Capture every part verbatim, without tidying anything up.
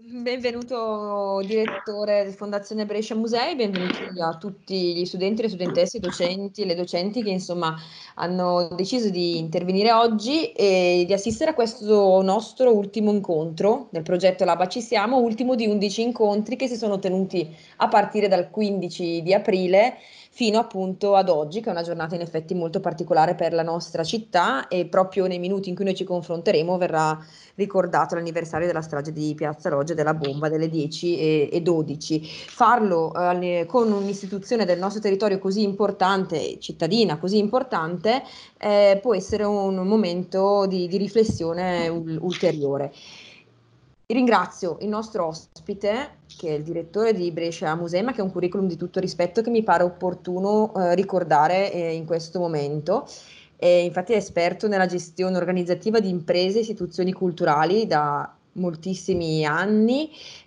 Benvenuto direttore di Fondazione Brescia Musei, benvenuti a tutti gli studenti, le studentesse, i docenti e le docenti che insomma hanno deciso di intervenire oggi e di assistere a questo nostro ultimo incontro del progetto Laba Ci Siamo, ultimo di undici incontri che si sono tenuti a partire dal quindici di aprile fino appunto ad oggi, che è una giornata in effetti molto particolare per la nostra città e proprio nei minuti in cui noi ci confronteremo verrà ricordato l'anniversario della strage di Piazza Loggia della bomba delle dieci e dodici. Farlo eh, con un'istituzione del nostro territorio così importante, cittadina così importante, eh, può essere un momento di, di riflessione ul- ulteriore. Ringrazio il nostro ospite, che è il direttore di Brescia Musema, che ha un curriculum di tutto rispetto che mi pare opportuno eh, ricordare eh, in questo momento. E infatti è esperto nella gestione organizzativa di imprese e istituzioni culturali da moltissimi anni,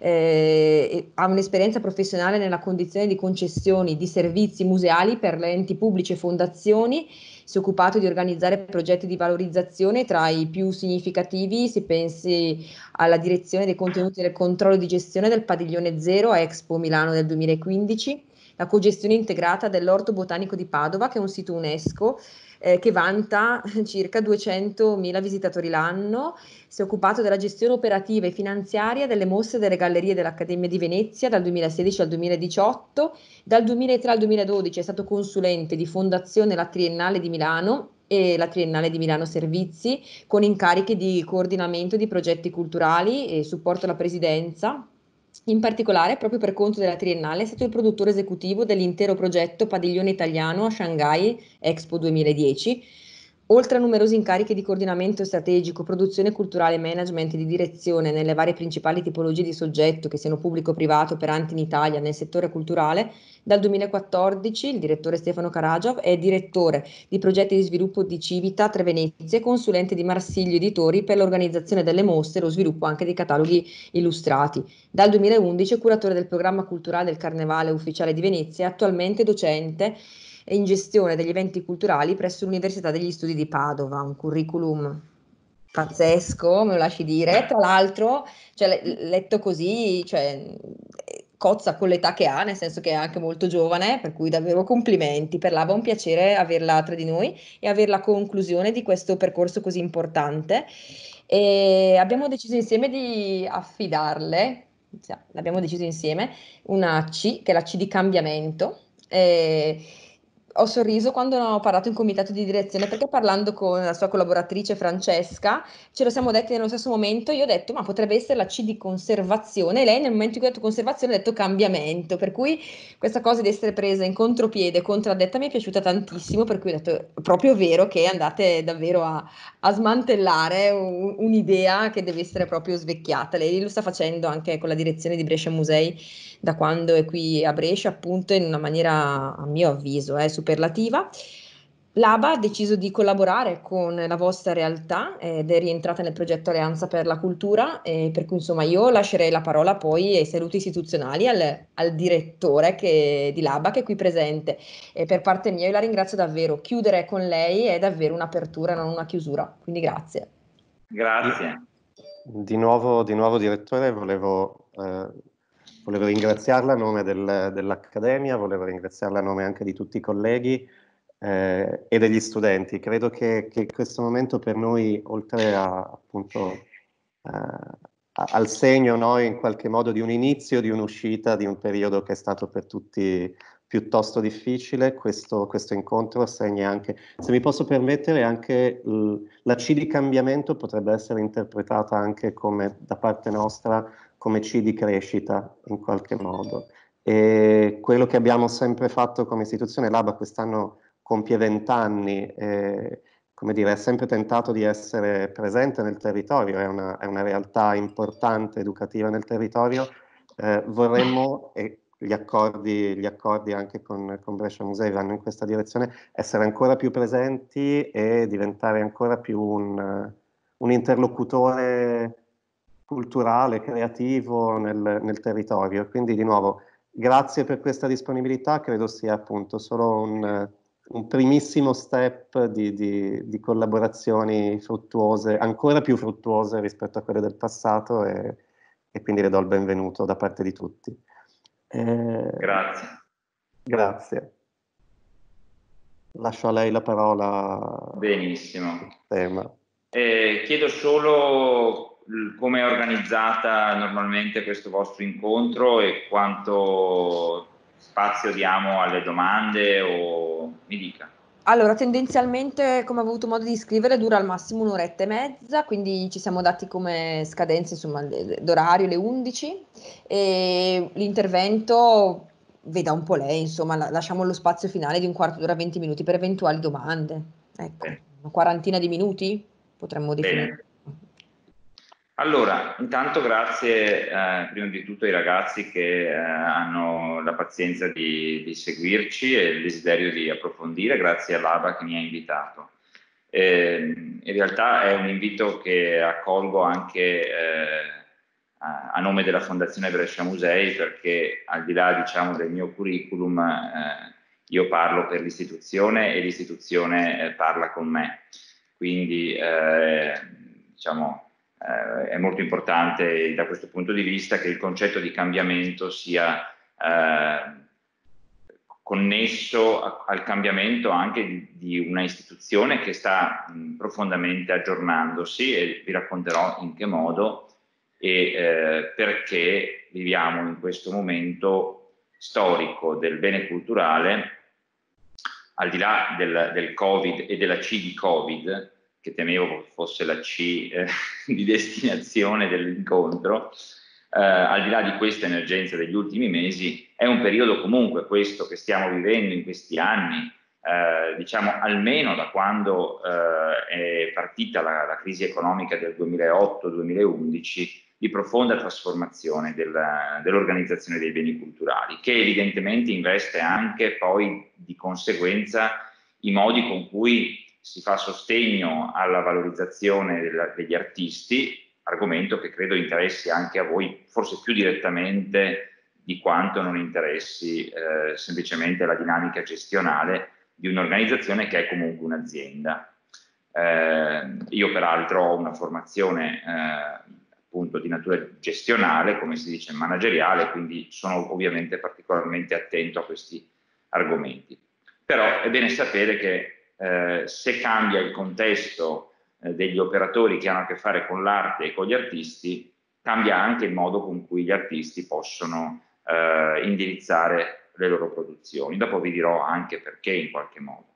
eh, e ha un'esperienza professionale nella condizione di concessioni di servizi museali per enti pubblici e fondazioni. Si è occupato di organizzare progetti di valorizzazione, tra i più significativi si pensi alla direzione dei contenuti e del controllo di gestione del Padiglione Zero a Expo Milano del duemilaquindici, la cogestione integrata dell'Orto Botanico di Padova, che è un sito UNESCO eh, che vanta circa duecentomila visitatori l'anno. Si è occupato della gestione operativa e finanziaria delle mostre delle gallerie dell'Accademia di Venezia dal duemilasedici al duemiladiciotto. Dal duemilatré al duemiladodici è stato consulente di Fondazione La Triennale di Milano e la Triennale di Milano Servizi, con incarichi di coordinamento di progetti culturali e supporto alla presidenza. In particolare, proprio per conto della Triennale, è stato il produttore esecutivo dell'intero progetto Padiglione Italiano a Shanghai Expo duemiladieci. Oltre a numerosi incarichi di coordinamento strategico, produzione culturale, management e di direzione nelle varie principali tipologie di soggetto, che siano pubblico o privato, operanti in Italia nel settore culturale, dal duemilaquattordici il direttore Stefano Karagiov è direttore di progetti di sviluppo di Civita Tre Venezie, consulente di Marsiglio Editori per l'organizzazione delle mostre e lo sviluppo anche dei cataloghi illustrati. Dal duemilaundici è curatore del programma culturale del Carnevale Ufficiale di Venezia, attualmente docente in gestione degli eventi culturali presso l'Università degli Studi di Padova, un curriculum pazzesco, me lo lasci dire. Tra l'altro, cioè, letto così, cioè, cozza con l'età che ha, nel senso che è anche molto giovane, per cui davvero complimenti. Per l'A B A è un piacere averla tra di noi e avere la conclusione di questo percorso così importante. E abbiamo deciso insieme di affidarle, cioè, l'abbiamo deciso insieme, una C, che è la C di cambiamento. E ho sorriso quando ho parlato in comitato di direzione perché parlando con la sua collaboratrice Francesca ce lo siamo detti nello stesso momento. Io ho detto ma potrebbe essere la C di conservazione e lei nel momento in cui ha detto conservazione ha detto cambiamento, per cui questa cosa di essere presa in contropiede, contraddetta mi è piaciuta tantissimo, per cui ho detto è proprio vero che andate davvero a, a smantellare un- un'idea che deve essere proprio svecchiata. Lei lo sta facendo anche con la direzione di Brescia Musei da quando è qui a Brescia, appunto, in una maniera, a mio avviso, eh, superlativa. L'A B A ha deciso di collaborare con la vostra realtà ed è rientrata nel progetto Alleanza per la Cultura, e per cui insomma io lascerei la parola poi ai saluti istituzionali al, al direttore che, di L'A B A che è qui presente. E per parte mia io la ringrazio davvero. Chiudere con lei è davvero un'apertura, non una chiusura. Quindi grazie. Grazie. Di nuovo, di nuovo direttore, volevo, eh, volevo ringraziarla a nome del, dell'Accademia, volevo ringraziarla a nome anche di tutti i colleghi eh, e degli studenti. Credo che, che questo momento per noi, oltre a, appunto, eh, a, al segno, no, in qualche modo di un inizio, di un'uscita, di un periodo che è stato per tutti piuttosto difficile, questo, questo incontro segna anche, se mi posso permettere, anche l, la C di cambiamento potrebbe essere interpretata anche come, da parte nostra, come C di crescita in qualche modo. E quello che abbiamo sempre fatto come istituzione, l'A B A quest'anno compie vent'anni, eh, come dire, ha sempre tentato di essere presente nel territorio, è una, è una realtà importante, educativa nel territorio. Eh, vorremmo, e gli accordi, gli accordi anche con, con Brescia Musei vanno in questa direzione, essere ancora più presenti e diventare ancora più un, un interlocutore culturale, creativo nel, nel territorio. Quindi di nuovo, grazie per questa disponibilità, credo sia appunto solo un, un primissimo step di, di, di collaborazioni fruttuose, ancora più fruttuose rispetto a quelle del passato e, e quindi le do il benvenuto da parte di tutti. Eh, Grazie. Grazie. Lascio a lei la parola. Benissimo. Tema. Eh, chiedo solo come è organizzata normalmente questo vostro incontro e quanto spazio diamo alle domande, o mi dica. Allora, tendenzialmente, come ho avuto modo di scrivere, dura al massimo un'oretta e mezza, quindi ci siamo dati come scadenza, insomma, le- d'orario le undici, e l'intervento veda un po' lei, insomma, la- lasciamo lo spazio finale di un quarto d'ora, venti minuti per eventuali domande. Ecco, Bene. una quarantina di minuti potremmo definire. Bene. Allora, intanto grazie eh, prima di tutto ai ragazzi che eh, hanno la pazienza di, di seguirci e il desiderio di approfondire, grazie all'A B A che mi ha invitato. Eh, in realtà è un invito che accolgo anche eh, a, a nome della Fondazione Brescia Musei, perché al di là, diciamo, del mio curriculum, eh, io parlo per l'istituzione e l'istituzione eh, parla con me. Quindi, eh, diciamo, eh, è molto importante da questo punto di vista che il concetto di cambiamento sia eh, connesso a, al cambiamento anche di, di una istituzione che sta mh, profondamente aggiornandosi, e vi racconterò in che modo e eh, perché viviamo in questo momento storico del bene culturale, al di là del, del Covid e della C di Covid, che temevo fosse la C eh, di destinazione dell'incontro, eh, al di là di questa emergenza degli ultimi mesi, è un periodo comunque questo che stiamo vivendo in questi anni, eh, diciamo almeno da quando eh, è partita la, la crisi economica del duemilaotto duemilaundici, di profonda trasformazione dell'organizzazione dei beni culturali, che evidentemente investe anche poi di conseguenza i modi con cui si fa sostegno alla valorizzazione della, degli artisti, argomento che credo interessi anche a voi, forse più direttamente di quanto non interessi eh, semplicemente la dinamica gestionale di un'organizzazione che è comunque un'azienda. Eh, io peraltro ho una formazione eh, appunto di natura gestionale, come si dice manageriale, quindi sono ovviamente particolarmente attento a questi argomenti. Però è bene sapere che eh, se cambia il contesto eh, degli operatori che hanno a che fare con l'arte e con gli artisti, cambia anche il modo con cui gli artisti possono eh, indirizzare le loro produzioni. Dopo vi dirò anche perché in qualche modo.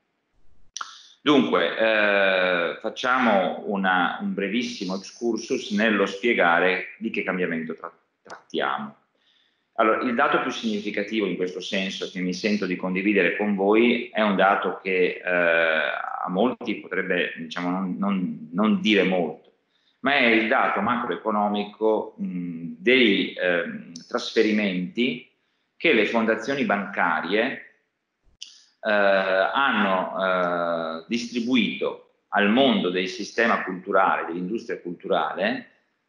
Dunque, eh, facciamo una, un brevissimo excursus nello spiegare di che cambiamento tra trattiamo. Allora, il dato più significativo in questo senso che mi sento di condividere con voi è un dato che eh, a molti potrebbe, diciamo, non, non, non dire molto, ma è il dato macroeconomico mh, dei eh, trasferimenti che le fondazioni bancarie eh, hanno eh, distribuito al mondo del sistema culturale, dell'industria culturale,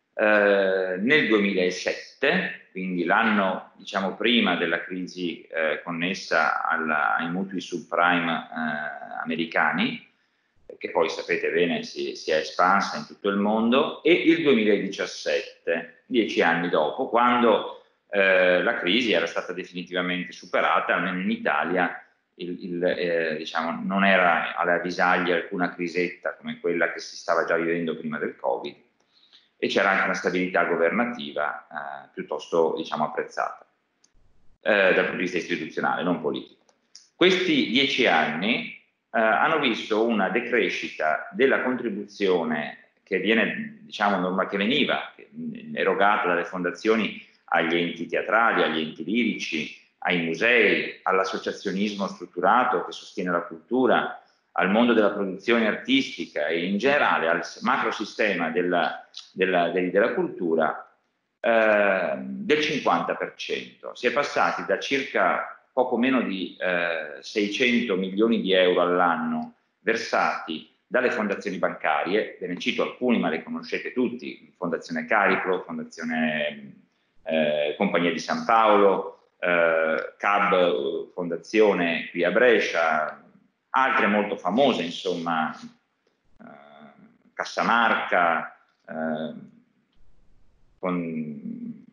eh, nel duemilasette, quindi l'anno, diciamo, prima della crisi eh, connessa alla, ai mutui subprime eh, americani, che poi sapete bene si, si è espansa in tutto il mondo, e il duemiladiciassette, dieci anni dopo, quando eh, la crisi era stata definitivamente superata, almeno in Italia. Il, il, eh, diciamo, non era alla avvisaglia alcuna crisetta come quella che si stava già vivendo prima del Covid, e c'era anche una stabilità governativa eh, piuttosto, diciamo, apprezzata eh, dal punto di vista istituzionale, non politico. Questi dieci anni eh, hanno visto una decrescita della contribuzione che viene, diciamo, che veniva erogata dalle fondazioni agli enti teatrali, agli enti lirici, ai musei, all'associazionismo strutturato che sostiene la cultura, al mondo della produzione artistica e in generale al macrosistema della, della, della cultura eh, del cinquanta per cento. Si è passati da circa poco meno di eh, seicento milioni di euro all'anno versati dalle fondazioni bancarie, ve ne cito alcuni ma le conoscete tutti: Fondazione Cariplo, Fondazione eh, Compagnia di San Paolo, eh, C A B, Fondazione qui a Brescia, altre molto famose, insomma, eh, Cassamarca, eh, con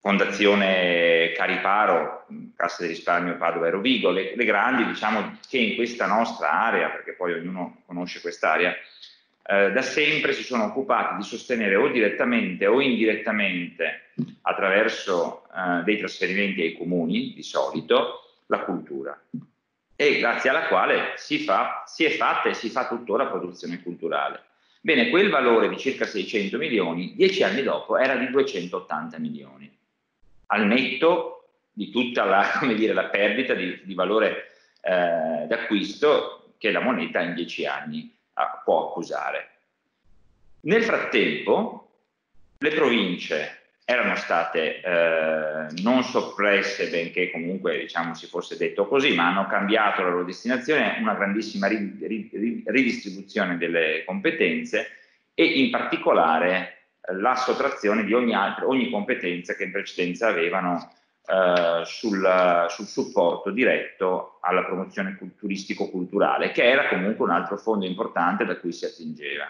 Fondazione Cariparo, Cassa di Risparmio Padova e Rovigo, le, le grandi, diciamo, che in questa nostra area, perché poi ognuno conosce quest'area, eh, da sempre si sono occupati di sostenere o direttamente o indirettamente, attraverso eh, dei trasferimenti ai comuni, di solito, la cultura. E grazie alla quale si, fa, si è fatta e si fa tuttora produzione culturale. Bene, quel valore di circa seicento milioni, dieci anni dopo, era di duecentottanta milioni. Al netto di tutta la, come dire, la perdita di, di valore eh, d'acquisto che la moneta in dieci anni ah, può accusare. Nel frattempo le province erano state eh, non soppresse, benché comunque diciamo si fosse detto così, ma hanno cambiato la loro destinazione, una grandissima ri, ri, ridistribuzione delle competenze e in particolare la sottrazione di ogni, altra, ogni competenza che in precedenza avevano eh, sul, sul supporto diretto alla promozione turistico-culturale, che era comunque un altro fondo importante da cui si attingeva.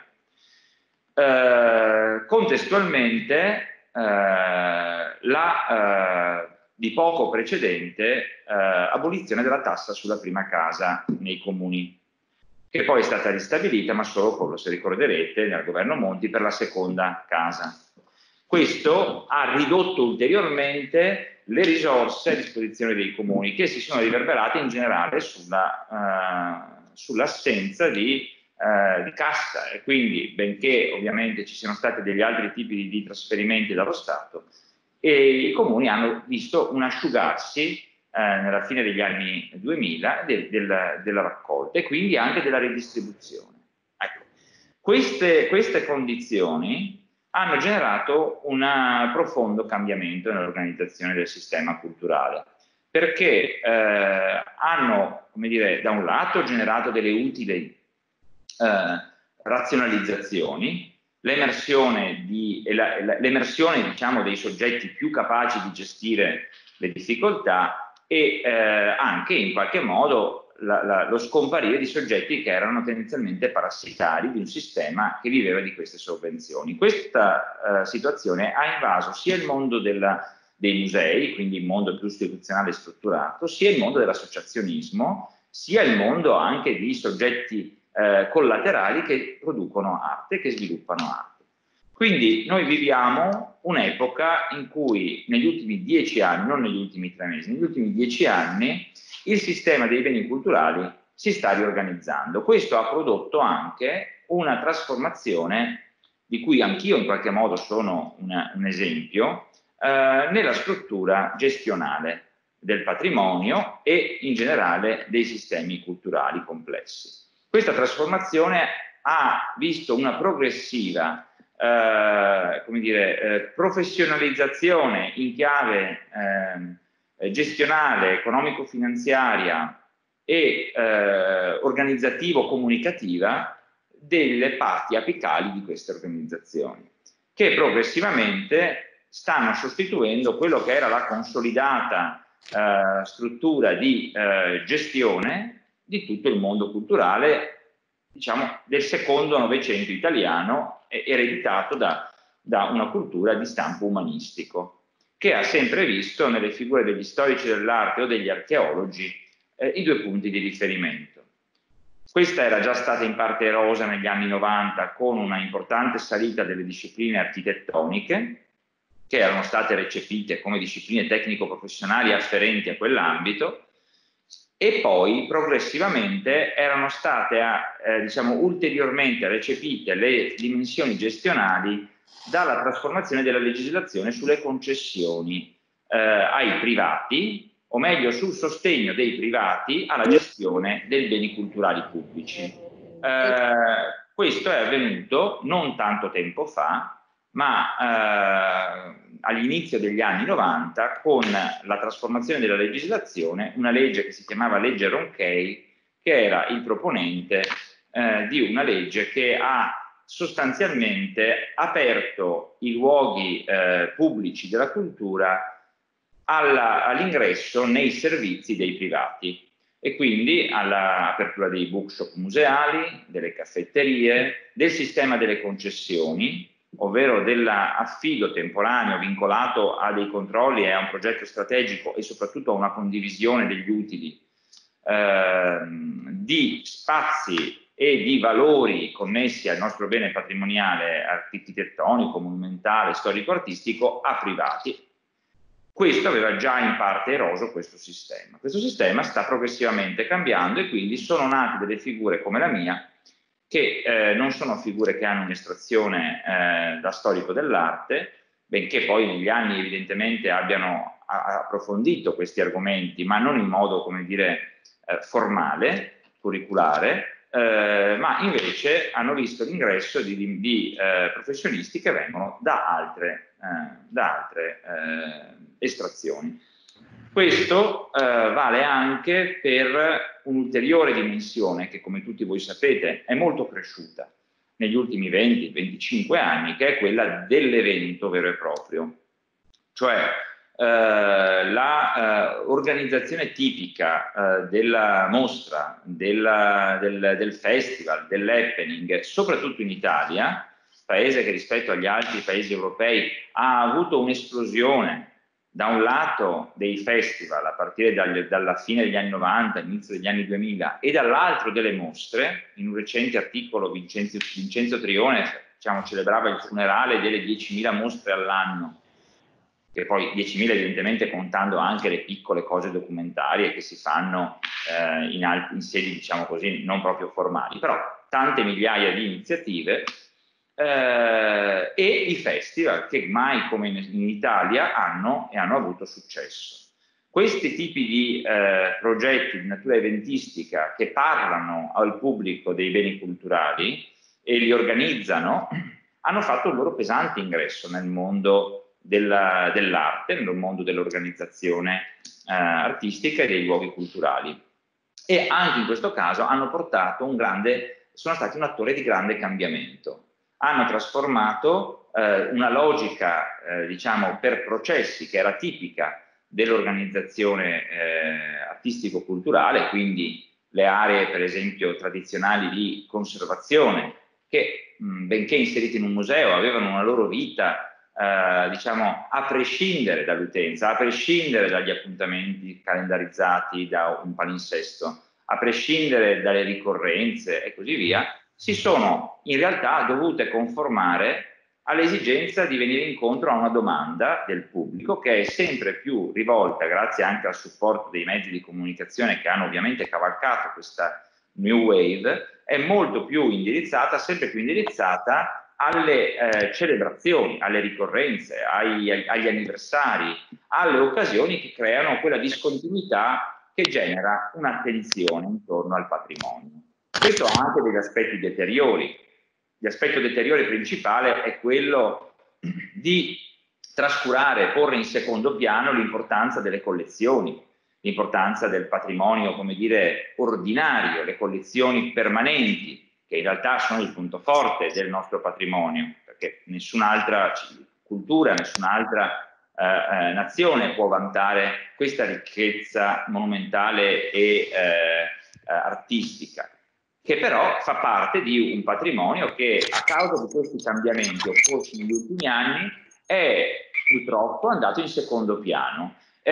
Eh, contestualmente, eh, la eh, di poco precedente eh, abolizione della tassa sulla prima casa nei comuni, che poi è stata ristabilita, ma solo, se ricorderete, nel governo Monti per la seconda casa. Questo ha ridotto ulteriormente le risorse a disposizione dei comuni, che si sono riverberate in generale sulla, uh, sull'assenza di, uh, di cassa, e quindi, benché ovviamente ci siano stati degli altri tipi di, di trasferimenti dallo Stato, e i comuni hanno visto un asciugarsi Eh, nella fine degli anni duemila del, del, della raccolta e quindi anche della redistribuzione. Ecco. Queste, queste condizioni hanno generato un profondo cambiamento nell'organizzazione del sistema culturale, perché eh, hanno, come dire, da un lato generato delle utili eh, razionalizzazioni, l'emersione di, l'emersione, diciamo, dei soggetti più capaci di gestire le difficoltà e eh, anche in qualche modo la, la, lo scomparire di soggetti che erano tendenzialmente parassitari di un sistema che viveva di queste sovvenzioni. Questa eh, situazione ha invaso sia il mondo della, dei musei, quindi il mondo più istituzionale e strutturato, sia il mondo dell'associazionismo, sia il mondo anche di soggetti eh, collaterali che producono arte, che sviluppano arte. Quindi noi viviamo un'epoca in cui negli ultimi dieci anni, non negli ultimi tre mesi, negli ultimi dieci anni il sistema dei beni culturali si sta riorganizzando. Questo ha prodotto anche una trasformazione, di cui anch'io in qualche modo sono una, un esempio, eh, nella struttura gestionale del patrimonio e in generale dei sistemi culturali complessi. Questa trasformazione ha visto una progressiva Eh, come dire, eh, professionalizzazione in chiave eh, gestionale, economico-finanziaria e eh, organizzativo-comunicativa delle parti apicali di queste organizzazioni, che progressivamente stanno sostituendo quello che era la consolidata eh, struttura di eh, gestione di tutto il mondo culturale, diciamo, del secondo Novecento italiano, ereditato da, da una cultura di stampo umanistico, che ha sempre visto nelle figure degli storici dell'arte o degli archeologi eh, i due punti di riferimento. Questa era già stata in parte erosa negli anni novanta con una importante salita delle discipline architettoniche, che erano state recepite come discipline tecnico-professionali afferenti a quell'ambito, e poi progressivamente erano state eh, diciamo, ulteriormente recepite le dimensioni gestionali dalla trasformazione della legislazione sulle concessioni eh, ai privati, o meglio sul sostegno dei privati alla gestione dei beni culturali pubblici. Eh, questo è avvenuto non tanto tempo fa, ma eh, all'inizio degli anni novanta, con la trasformazione della legislazione, una legge che si chiamava legge Ronchey, che era il proponente eh, di una legge che ha sostanzialmente aperto i luoghi eh, pubblici della cultura all'ingresso nei servizi dei privati, e quindi all'apertura dei bookshop museali, delle caffetterie, del sistema delle concessioni, ovvero dell'affido temporaneo vincolato a dei controlli e a un progetto strategico e soprattutto a una condivisione degli utili, eh, di spazi e di valori connessi al nostro bene patrimoniale architettonico, monumentale, storico-artistico a privati. Questo aveva già in parte eroso questo sistema. Questo sistema sta progressivamente cambiando e quindi sono nate delle figure come la mia, che eh, non sono figure che hanno un'estrazione eh, da storico dell'arte, benché poi negli anni evidentemente abbiano approfondito questi argomenti, ma non in modo, come dire, eh, formale, curriculare, eh, ma invece hanno visto l'ingresso di, di eh, professionisti che vengono da altre, eh, da altre eh, estrazioni. Questo eh, vale anche per un'ulteriore dimensione che, come tutti voi sapete, è molto cresciuta negli ultimi venti venticinque anni, che è quella dell'evento vero e proprio. Cioè eh, l'organizzazione eh, tipica eh, della mostra, della, del, del festival, dell'happening, soprattutto in Italia, paese che rispetto agli altri paesi europei ha avuto un'esplosione, da un lato dei festival a partire dal, dalla fine degli anni novanta, all'inizio degli anni duemila, e dall'altro delle mostre. In un recente articolo Vincenzo, Vincenzo Trione, diciamo, celebrava il funerale delle diecimila mostre all'anno, che poi diecimila evidentemente contando anche le piccole cose documentarie che si fanno eh, in, altri, in sedi, diciamo così, non proprio formali, però tante migliaia di iniziative. Eh, e i festival che mai come in, in Italia hanno e hanno avuto successo. Questi tipi di eh, progetti di natura eventistica che parlano al pubblico dei beni culturali e li organizzano hanno fatto il loro pesante ingresso nel mondo dell'arte, nel mondo dell'organizzazione eh, artistica e dei luoghi culturali, e anche in questo caso hanno portato un grande, sono stati un attore di grande cambiamento. Hanno trasformato eh, una logica, eh, diciamo, per processi che era tipica dell'organizzazione eh, artistico-culturale, quindi le aree, per esempio, tradizionali di conservazione, che mh, benché inserite in un museo avevano una loro vita, eh, diciamo, a prescindere dall'utenza, a prescindere dagli appuntamenti calendarizzati da un palinsesto, a prescindere dalle ricorrenze e così via, si sono in realtà dovute conformare all'esigenza di venire incontro a una domanda del pubblico che è sempre più rivolta, grazie anche al supporto dei mezzi di comunicazione che hanno ovviamente cavalcato questa new wave, è molto più indirizzata, sempre più indirizzata alle eh, celebrazioni, alle ricorrenze, ai, agli anniversari, alle occasioni che creano quella discontinuità che genera un'attenzione intorno al patrimonio. Questo ha anche degli aspetti deteriori. L'aspetto deteriore principale è quello di trascurare, porre in secondo piano l'importanza delle collezioni, l'importanza del patrimonio, come dire, ordinario, le collezioni permanenti, che in realtà sono il punto forte del nostro patrimonio, perché nessun'altra cultura, nessun'altra eh, eh, nazione può vantare questa ricchezza monumentale e eh, artistica, che però fa parte di un patrimonio che a causa di questi cambiamenti occorsi negli ultimi anni è purtroppo andato in secondo piano,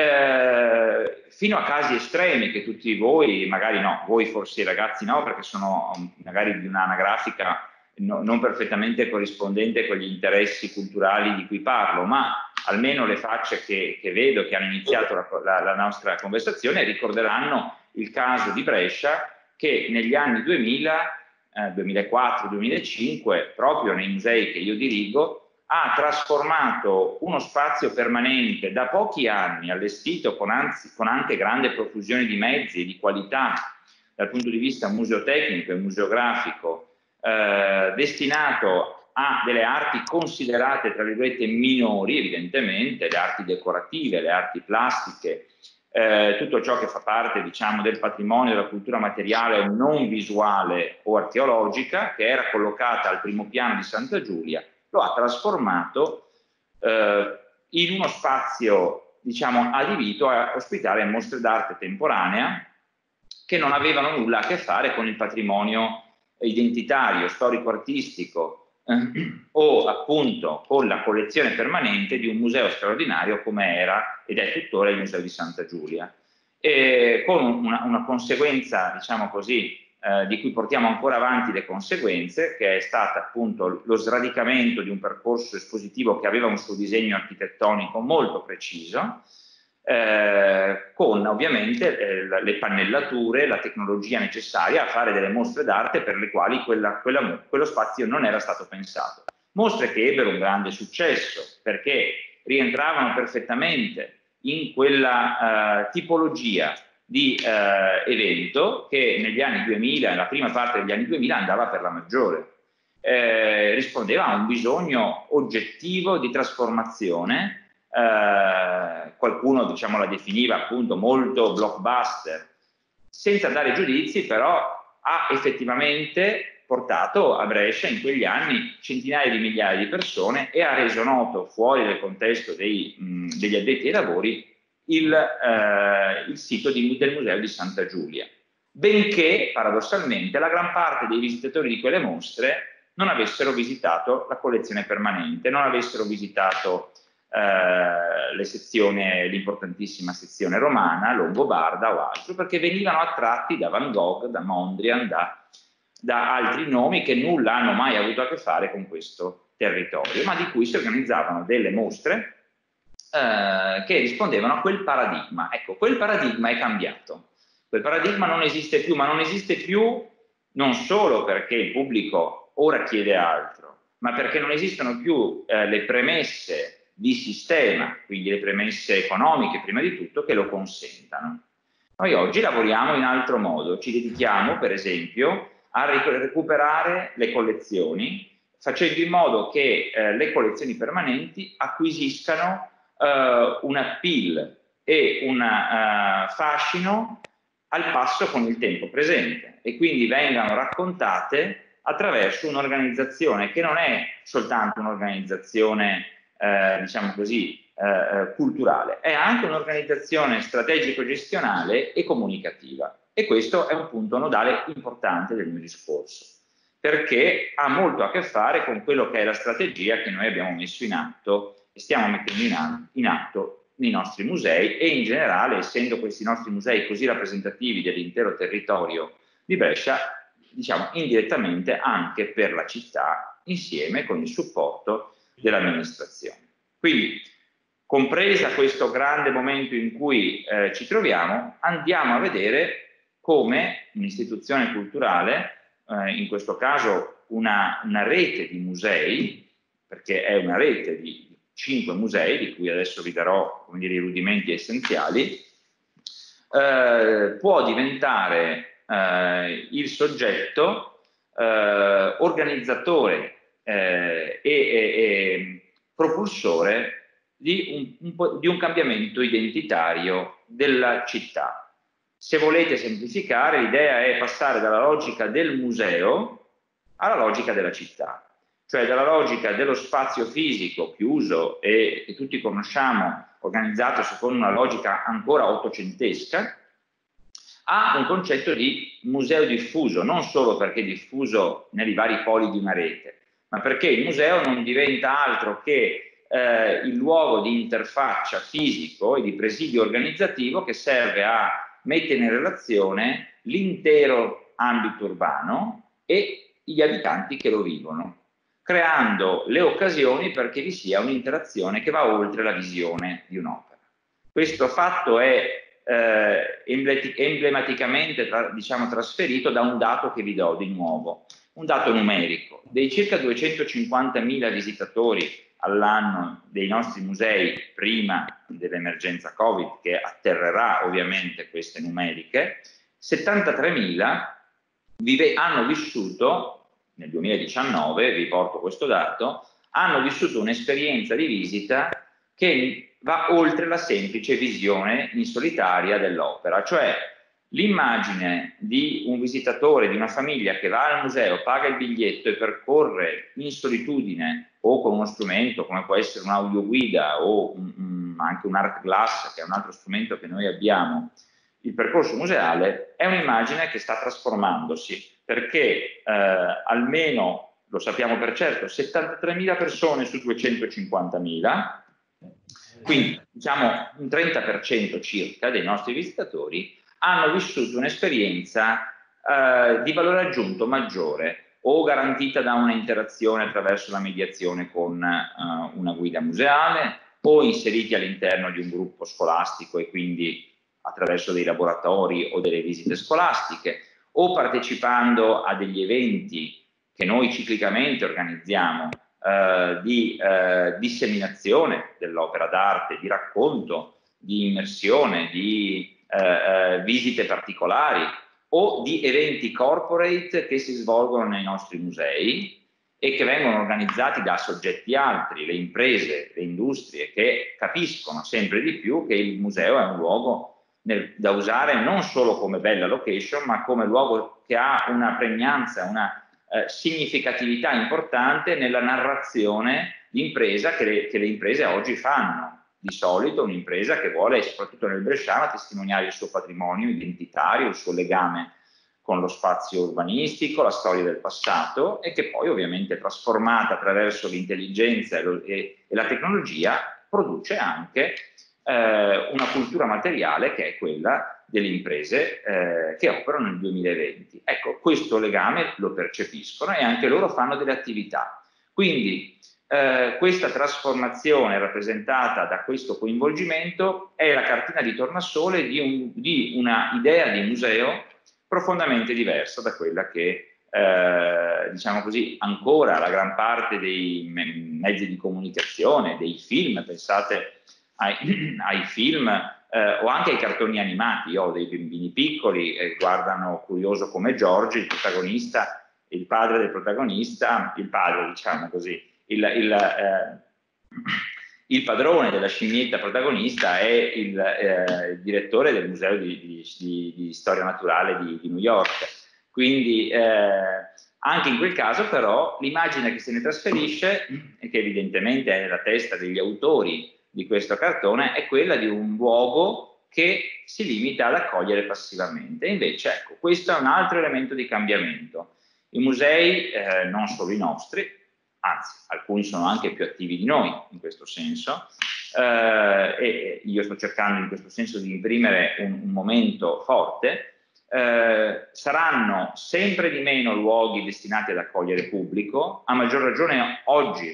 eh, fino a casi estremi che tutti voi, magari no, voi forse i ragazzi no, perché sono magari di un'anagrafica no, non perfettamente corrispondente con gli interessi culturali di cui parlo, ma almeno le facce che, che vedo che hanno iniziato la, la, la nostra conversazione ricorderanno il caso di Brescia, che negli anni duemila, eh, duemilaquattro duemilacinque, proprio nei musei che io dirigo, ha trasformato uno spazio permanente da pochi anni, allestito con, anzi, con anche grande profusione di mezzi e di qualità dal punto di vista museotecnico e museografico, eh, destinato a delle arti considerate, tra virgolette, minori, evidentemente, le arti decorative, le arti plastiche, Eh, tutto ciò che fa parte, diciamo, del patrimonio della cultura materiale non visuale o archeologica, che era collocata al primo piano di Santa Giulia, lo ha trasformato eh, in uno spazio, diciamo, adibito a ospitare mostre d'arte temporanea che non avevano nulla a che fare con il patrimonio identitario, storico-artistico, eh, o appunto con la collezione permanente di un museo straordinario come era ed è tuttora il Museo di Santa Giulia, e con una, una conseguenza, diciamo così, eh, di cui portiamo ancora avanti le conseguenze, che è stata appunto lo sradicamento di un percorso espositivo che aveva un suo disegno architettonico molto preciso, eh, con ovviamente eh, le pannellature, la tecnologia necessaria a fare delle mostre d'arte per le quali quella, quella, quello spazio non era stato pensato. Mostre che ebbero un grande successo perché rientravano perfettamente in quella eh, tipologia di eh, evento che negli anni duemila, nella prima parte degli anni duemila, andava per la maggiore. Eh, rispondeva a un bisogno oggettivo di trasformazione. Eh, qualcuno, diciamo, la definiva appunto molto blockbuster, senza dare giudizi, però ha effettivamente portato a Brescia in quegli anni centinaia di migliaia di persone e ha reso noto fuori dal contesto dei, mh, degli addetti ai lavori il, eh, il sito di, del Museo di Santa Giulia, benché paradossalmente la gran parte dei visitatori di quelle mostre non avessero visitato la collezione permanente, non avessero visitato Uh, le sezioni, l'importantissima sezione romana, longobarda o altro, perché venivano attratti da Van Gogh, da Mondrian, da, da altri nomi che nulla hanno mai avuto a che fare con questo territorio, ma di cui si organizzavano delle mostre uh, che rispondevano a quel paradigma. Ecco, quel paradigma è cambiato, quel paradigma non esiste più, ma non esiste più non solo perché il pubblico ora chiede altro, ma perché non esistono più uh, le premesse di sistema, quindi le premesse economiche prima di tutto, che lo consentano. Noi oggi lavoriamo in altro modo, ci dedichiamo per esempio a recuperare le collezioni, facendo in modo che eh, le collezioni permanenti acquisiscano eh, un appeal e un uh, fascino al passo con il tempo presente e quindi vengano raccontate attraverso un'organizzazione che non è soltanto un'organizzazione Eh, diciamo così, eh, culturale, è anche un'organizzazione strategico-gestionale e comunicativa. E questo è un punto nodale importante del mio discorso, perché ha molto a che fare con quello che è la strategia che noi abbiamo messo in atto e stiamo mettendo in atto, in atto nei nostri musei e in generale, essendo questi nostri musei così rappresentativi dell'intero territorio di Brescia, diciamo indirettamente anche per la città, insieme con il supporto dell'amministrazione. Quindi, compresa questo grande momento in cui eh, ci troviamo, andiamo a vedere come un'istituzione culturale, eh, in questo caso una, una rete di musei, perché è una rete di cinque musei, di cui adesso vi darò, come dire, i rudimenti essenziali, eh, può diventare eh, il soggetto eh, organizzatore Eh, e, e, e propulsore di un, un, di un cambiamento identitario della città. Se volete semplificare, l'idea è passare dalla logica del museo alla logica della città, cioè dalla logica dello spazio fisico chiuso e che tutti conosciamo, organizzato secondo una logica ancora ottocentesca, a un concetto di museo diffuso, non solo perché diffuso nei vari poli di una rete, ma perché il museo non diventa altro che eh, il luogo di interfaccia fisico e di presidio organizzativo che serve a mettere in relazione l'intero ambito urbano e gli abitanti che lo vivono, creando le occasioni perché vi sia un'interazione che va oltre la visione di un'opera. Questo fatto è eh, emblematicamente tra, diciamo, trasferito da un dato che vi do di nuovo. Un dato numerico, dei circa duecentocinquantamila visitatori all'anno dei nostri musei prima dell'emergenza Covid, che atterrerà ovviamente queste numeriche, settantatremila hanno vissuto, nel duemiladiciannove, vi porto questo dato, hanno vissuto un'esperienza di visita che va oltre la semplice visione in solitaria dell'opera, cioè l'immagine di un visitatore, di una famiglia che va al museo, paga il biglietto e percorre in solitudine o con uno strumento come può essere un'audioguida o un, un, anche un art glass, che è un altro strumento che noi abbiamo, il percorso museale, è un'immagine che sta trasformandosi perché eh, almeno lo sappiamo per certo, settantatremila persone su duecentocinquantamila, quindi diciamo un trenta per cento circa dei nostri visitatori hanno vissuto un'esperienza eh, di valore aggiunto maggiore, o garantita da una interazione attraverso la mediazione con uh, una guida museale, o inseriti all'interno di un gruppo scolastico e quindi attraverso dei laboratori o delle visite scolastiche, o partecipando a degli eventi che noi ciclicamente organizziamo uh, di uh, disseminazione dell'opera d'arte, di racconto, di immersione, di uh, uh, visite particolari, o di eventi corporate che si svolgono nei nostri musei e che vengono organizzati da soggetti altri, le imprese, le industrie, che capiscono sempre di più che il museo è un luogo nel, da usare non solo come bella location, ma come luogo che ha una pregnanza, una eh, significatività importante nella narrazione di impresa che le, che le imprese oggi fanno. Di solito un'impresa che vuole, soprattutto nel bresciano, testimoniare il suo patrimonio identitario, il suo legame con lo spazio urbanistico, la storia del passato, e che poi ovviamente trasformata attraverso l'intelligenza e, e, e la tecnologia produce anche eh, una cultura materiale che è quella delle imprese eh, che operano nel duemilaventi. Ecco, questo legame lo percepiscono e anche loro fanno delle attività. Quindi Eh, questa trasformazione rappresentata da questo coinvolgimento è la cartina di tornasole di, un, di una idea di museo profondamente diversa da quella che, eh, diciamo così, ancora la gran parte dei me mezzi di comunicazione, dei film, pensate ai, ai film eh, o anche ai cartoni animati. Io ho dei bambini piccoli e guardano Curioso come Giorgio, il protagonista, il padre del protagonista, il padre, diciamo così, Il, il, eh, il padrone della scimmietta protagonista è il, eh, il direttore del Museo di, di, di, di Storia Naturale di, di New York. Quindi eh, anche in quel caso però l'immagine che se ne trasferisce, e che evidentemente è nella testa degli autori di questo cartone, è quella di un luogo che si limita ad accogliere passivamente. E invece, ecco, questo è un altro elemento di cambiamento. I musei, eh, non solo i nostri, anzi, alcuni sono anche più attivi di noi in questo senso, eh, e io sto cercando in questo senso di imprimere un, un momento forte, eh, saranno sempre di meno luoghi destinati ad accogliere pubblico, a maggior ragione oggi,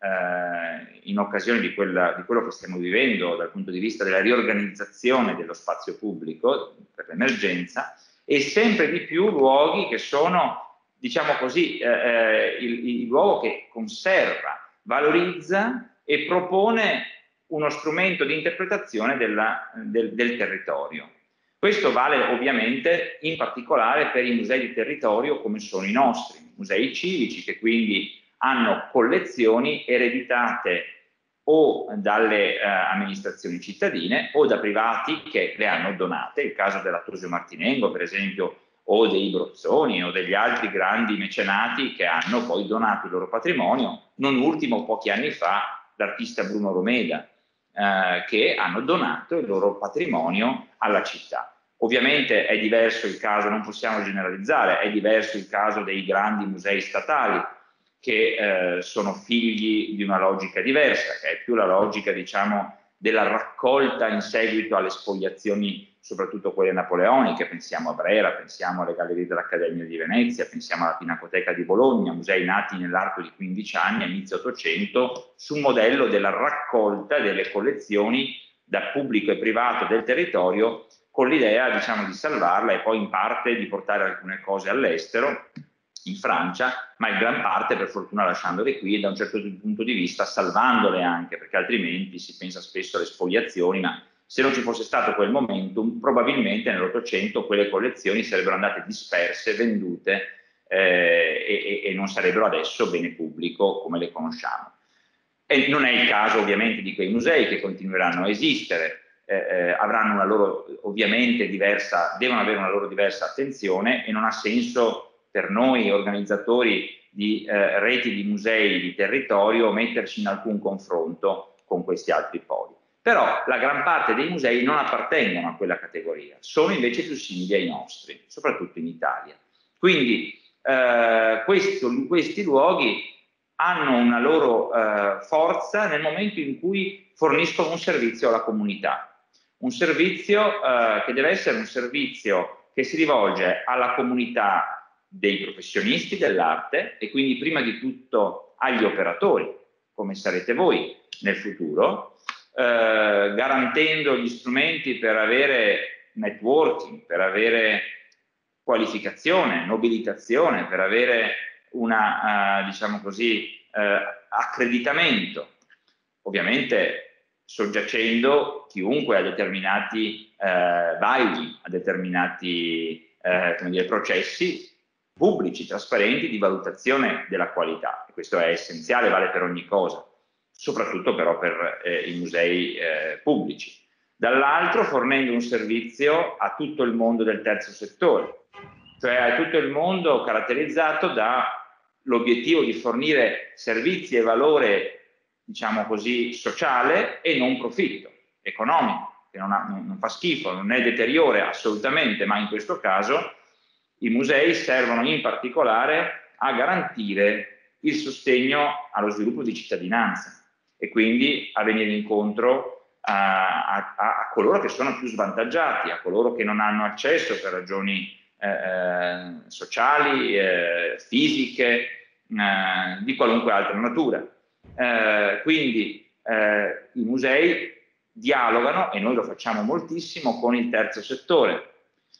eh, in occasione di, quella, di quello che stiamo vivendo dal punto di vista della riorganizzazione dello spazio pubblico per l'emergenza, e sempre di più luoghi che sono, diciamo così, eh, il, il luogo che conserva, valorizza e propone uno strumento di interpretazione della, del, del territorio. Questo vale ovviamente in particolare per i musei di territorio come sono i nostri, musei civici, che quindi hanno collezioni ereditate o dalle eh, amministrazioni cittadine o da privati che le hanno donate. Il caso dell'Atrusio Martinengo, per esempio, o dei Brozzoni o degli altri grandi mecenati che hanno poi donato il loro patrimonio, non ultimo pochi anni fa l'artista Bruno Romeda, eh, che hanno donato il loro patrimonio alla città. Ovviamente è diverso il caso, non possiamo generalizzare, è diverso il caso dei grandi musei statali che eh, sono figli di una logica diversa, che è più la logica, diciamo, della raccolta in seguito alle spoliazioni, soprattutto quelle napoleoniche. Pensiamo a Brera, pensiamo alle gallerie dell'Accademia di Venezia, pensiamo alla Pinacoteca di Bologna, musei nati nell'arco di quindici anni a inizio Ottocento sul modello della raccolta delle collezioni da pubblico e privato del territorio, con l'idea, diciamo, di salvarla e poi in parte di portare alcune cose all'estero, in Francia, ma in gran parte per fortuna lasciandole qui e da un certo punto di vista salvandole anche, perché altrimenti si pensa spesso alle spoliazioni, ma se non ci fosse stato quel momentum probabilmente nell'Ottocento quelle collezioni sarebbero andate disperse, vendute eh, e, e non sarebbero adesso bene pubblico come le conosciamo. E non è il caso ovviamente di quei musei, che continueranno a esistere, eh, eh, avranno una loro ovviamente diversa, devono avere una loro diversa attenzione, e non ha senso per noi organizzatori di eh, reti di musei di territorio metterci in alcun confronto con questi altri poli. Però la gran parte dei musei non appartengono a quella categoria, sono invece più simili ai nostri, soprattutto in Italia. Quindi eh, questo, questi luoghi hanno una loro eh, forza nel momento in cui forniscono un servizio alla comunità, un servizio eh, che deve essere un servizio che si rivolge alla comunità dei professionisti dell'arte e quindi prima di tutto agli operatori, come sarete voi nel futuro, eh, garantendo gli strumenti per avere networking, per avere qualificazione, nobilitazione, per avere una, uh, diciamo così, uh, accreditamento, ovviamente soggiacendo chiunque a determinati uh, vaigi, a determinati uh, come dire, processi pubblici, trasparenti di valutazione della qualità. E questo è essenziale, vale per ogni cosa, soprattutto però per eh, i musei eh, pubblici. Dall'altro fornendo un servizio a tutto il mondo del terzo settore, cioè a tutto il mondo caratterizzato dall'obiettivo di fornire servizi e valore, diciamo così, sociale e non profitto, economico, che non, ha, non fa schifo, non è deteriore assolutamente, ma in questo caso i musei servono in particolare a garantire il sostegno allo sviluppo di cittadinanza e quindi a venire incontro a, a, a coloro che sono più svantaggiati, a coloro che non hanno accesso per ragioni Eh, sociali, eh, fisiche, eh, di qualunque altra natura. Eh, quindi eh, i musei dialogano, e noi lo facciamo moltissimo, con il terzo settore.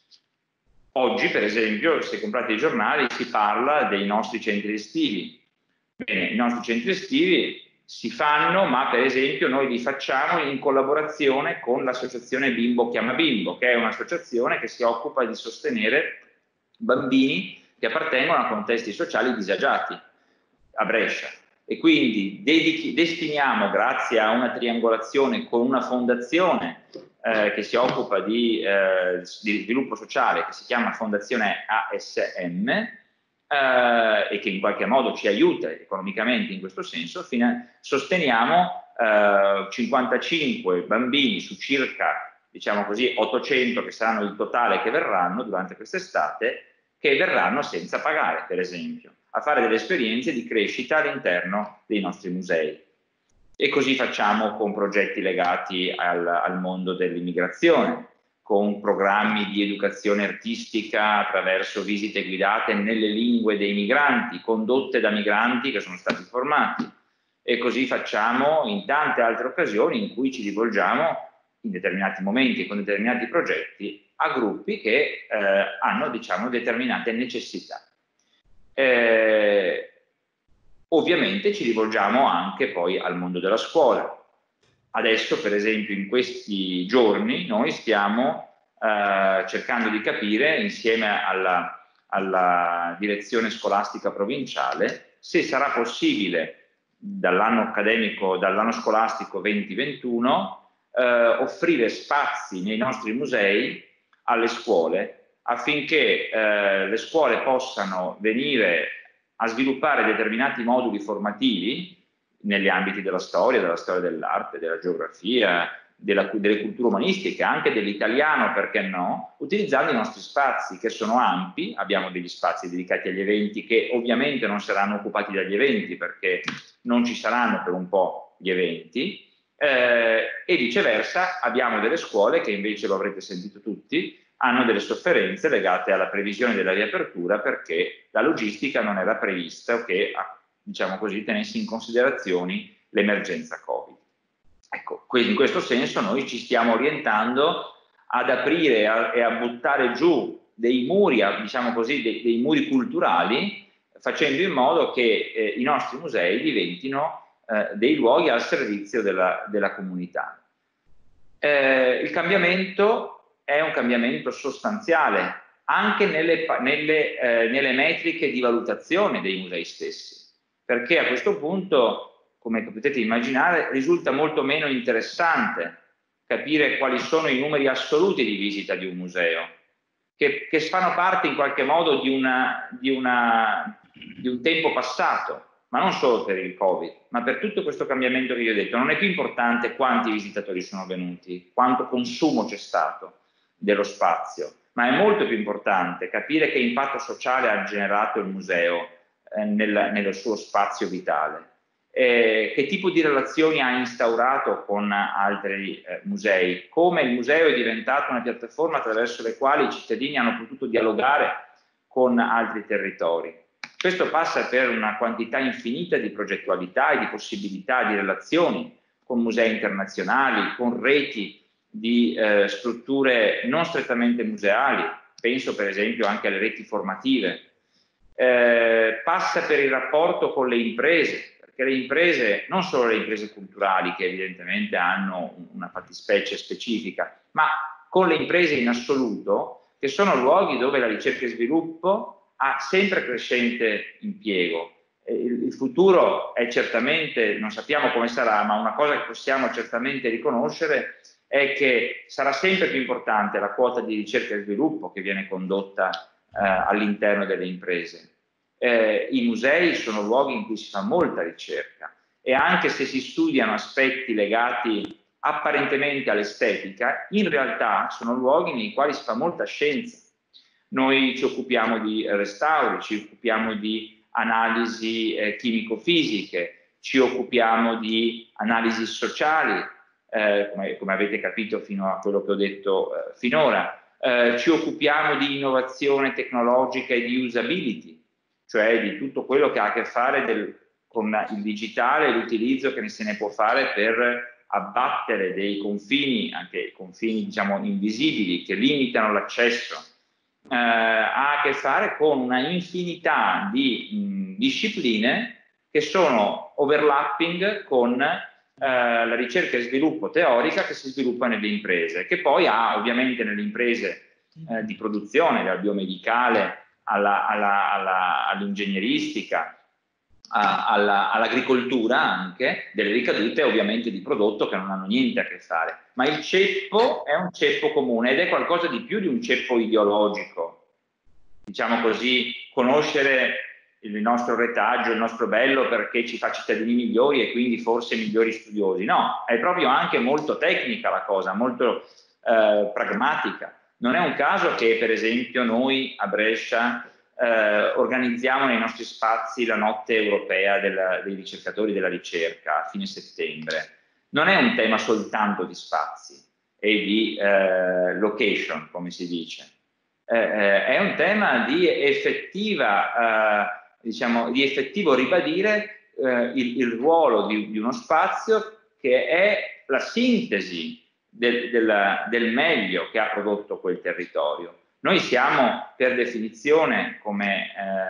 Oggi, per esempio, se comprate i giornali, si parla dei nostri centri estivi. Bene, i nostri centri estivi si fanno, ma per esempio noi li facciamo in collaborazione con l'associazione Bimbo Chiama Bimbo, che è un'associazione che si occupa di sostenere bambini che appartengono a contesti sociali disagiati a Brescia. E quindi dedichi, destiniamo, grazie a una triangolazione con una fondazione eh, che si occupa di, eh, di sviluppo sociale, che si chiama Fondazione A S M, Eh, e che in qualche modo ci aiuta economicamente in questo senso, fino, sosteniamo eh, cinquantacinque bambini su circa, diciamo così, ottocento che saranno il totale che verranno durante quest'estate, che verranno senza pagare, per esempio, a fare delle esperienze di crescita all'interno dei nostri musei. E così facciamo con progetti legati al, al mondo dell'immigrazione, con programmi di educazione artistica attraverso visite guidate nelle lingue dei migranti, condotte da migranti che sono stati formati. E così facciamo in tante altre occasioni in cui ci rivolgiamo in determinati momenti e con determinati progetti a gruppi che eh, hanno, diciamo, determinate necessità. Eh, ovviamente ci rivolgiamo anche poi al mondo della scuola. Adesso, per esempio, in questi giorni noi stiamo eh, cercando di capire, insieme alla, alla direzione scolastica provinciale, se sarà possibile dall'anno accademico, dall'anno scolastico venti ventuno, eh, offrire spazi nei nostri musei alle scuole affinché eh, le scuole possano venire a sviluppare determinati moduli formativi negli ambiti della storia, della storia dell'arte, della geografia, della, delle culture umanistiche, anche dell'italiano, perché no, utilizzando i nostri spazi che sono ampi. Abbiamo degli spazi dedicati agli eventi che ovviamente non saranno occupati dagli eventi perché non ci saranno per un po' gli eventi, eh, e viceversa abbiamo delle scuole che invece, lo avrete sentito tutti, hanno delle sofferenze legate alla previsione della riapertura perché la logistica non era prevista o che, diciamo così, tenesse in considerazione l'emergenza Covid. Ecco, in questo senso noi ci stiamo orientando ad aprire a, e a buttare giù dei muri, a, diciamo così, dei, dei muri culturali, facendo in modo che eh, i nostri musei diventino eh, dei luoghi al servizio della, della comunità. Eh, il cambiamento è un cambiamento sostanziale anche nelle, nelle, eh, nelle metriche di valutazione dei musei stessi, perché a questo punto, come potete immaginare, risulta molto meno interessante capire quali sono i numeri assoluti di visita di un museo, che, che fanno parte in qualche modo di, una, di, una, di un tempo passato, ma non solo per il Covid, ma per tutto questo cambiamento che vi ho detto. Non è più importante quanti visitatori sono venuti, quanto consumo c'è stato dello spazio, ma è molto più importante capire che impatto sociale ha generato il museo eh, nel, nello suo spazio vitale, eh, che tipo di relazioni ha instaurato con altri eh, musei, come il museo è diventato una piattaforma attraverso le quali i cittadini hanno potuto dialogare con altri territori. Questo passa per una quantità infinita di progettualità e di possibilità di relazioni con musei internazionali, con reti di eh, strutture non strettamente museali, penso per esempio anche alle reti formative. Eh, passa per il rapporto con le imprese, perché le imprese, non solo le imprese culturali che evidentemente hanno una fattispecie specifica, ma con le imprese in assoluto, che sono luoghi dove la ricerca e sviluppo ha sempre crescente impiego. Il, il futuro è certamente, non sappiamo come sarà, ma una cosa che possiamo certamente riconoscere è che sarà sempre più importante la quota di ricerca e sviluppo che viene condotta eh, all'interno delle imprese. Eh, I musei sono luoghi in cui si fa molta ricerca e anche se si studiano aspetti legati apparentemente all'estetica, in realtà sono luoghi nei quali si fa molta scienza. Noi ci occupiamo di restauri, ci occupiamo di analisi eh, chimico-fisiche, ci occupiamo di analisi sociali, eh, come, come avete capito fino a quello che ho detto eh, finora, eh, ci occupiamo di innovazione tecnologica e di usability, cioè di tutto quello che ha a che fare del, con il digitale e l'utilizzo che se ne può fare per abbattere dei confini, anche confini diciamo invisibili, che limitano l'accesso, eh, ha a che fare con una infinità di mh, discipline che sono overlapping con eh, la ricerca e sviluppo teorica che si sviluppa nelle imprese, che poi ha ovviamente nelle imprese eh, di produzione, dal biomedicale all'ingegneristica, all'agricoltura anche, delle ricadute ovviamente di prodotto che non hanno niente a che fare, ma il ceppo è un ceppo comune ed è qualcosa di più di un ceppo ideologico, diciamo così, conoscere il nostro retaggio, il nostro bello perché ci fa cittadini migliori e quindi forse migliori studiosi, no, è proprio anche molto tecnica la cosa, molto eh, pragmatica. Non è un caso che per esempio noi a Brescia Eh, organizziamo nei nostri spazi la notte europea della, dei ricercatori della ricerca a fine settembre. Non è un tema soltanto di spazi e di eh, location, come si dice. Eh, eh, è un tema di effettiva, eh, diciamo, di effettivo ribadire eh, il, il ruolo di, di uno spazio che è la sintesi del, del, del meglio che ha prodotto quel territorio. Noi siamo per definizione come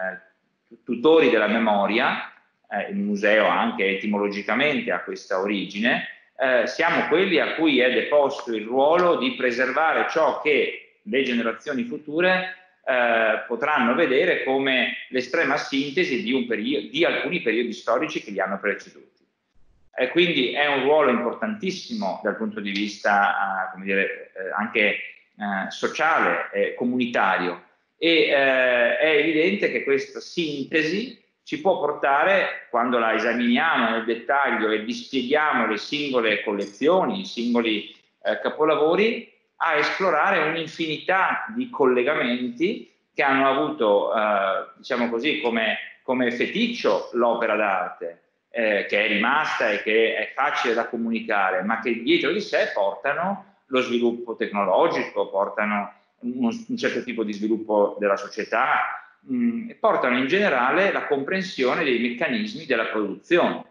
eh, tutori della memoria, eh, il museo anche etimologicamente ha questa origine, eh, siamo quelli a cui è deposto il ruolo di preservare ciò che le generazioni future eh, potranno vedere come l'estrema sintesi di, un periodo, di alcuni periodi storici che li hanno preceduti. E quindi è un ruolo importantissimo dal punto di vista, eh, come dire, eh, anche Eh, sociale, eh, comunitario e eh, è evidente che questa sintesi ci può portare, quando la esaminiamo nel dettaglio e dispieghiamo le singole collezioni, i singoli eh, capolavori, a esplorare un'infinità di collegamenti che hanno avuto, eh, diciamo così, come, come feticcio l'opera d'arte, eh, che è rimasta e che è facile da comunicare, ma che dietro di sé portano lo sviluppo tecnologico, portano un, un certo tipo di sviluppo della società mh, e portano in generale la comprensione dei meccanismi della produzione.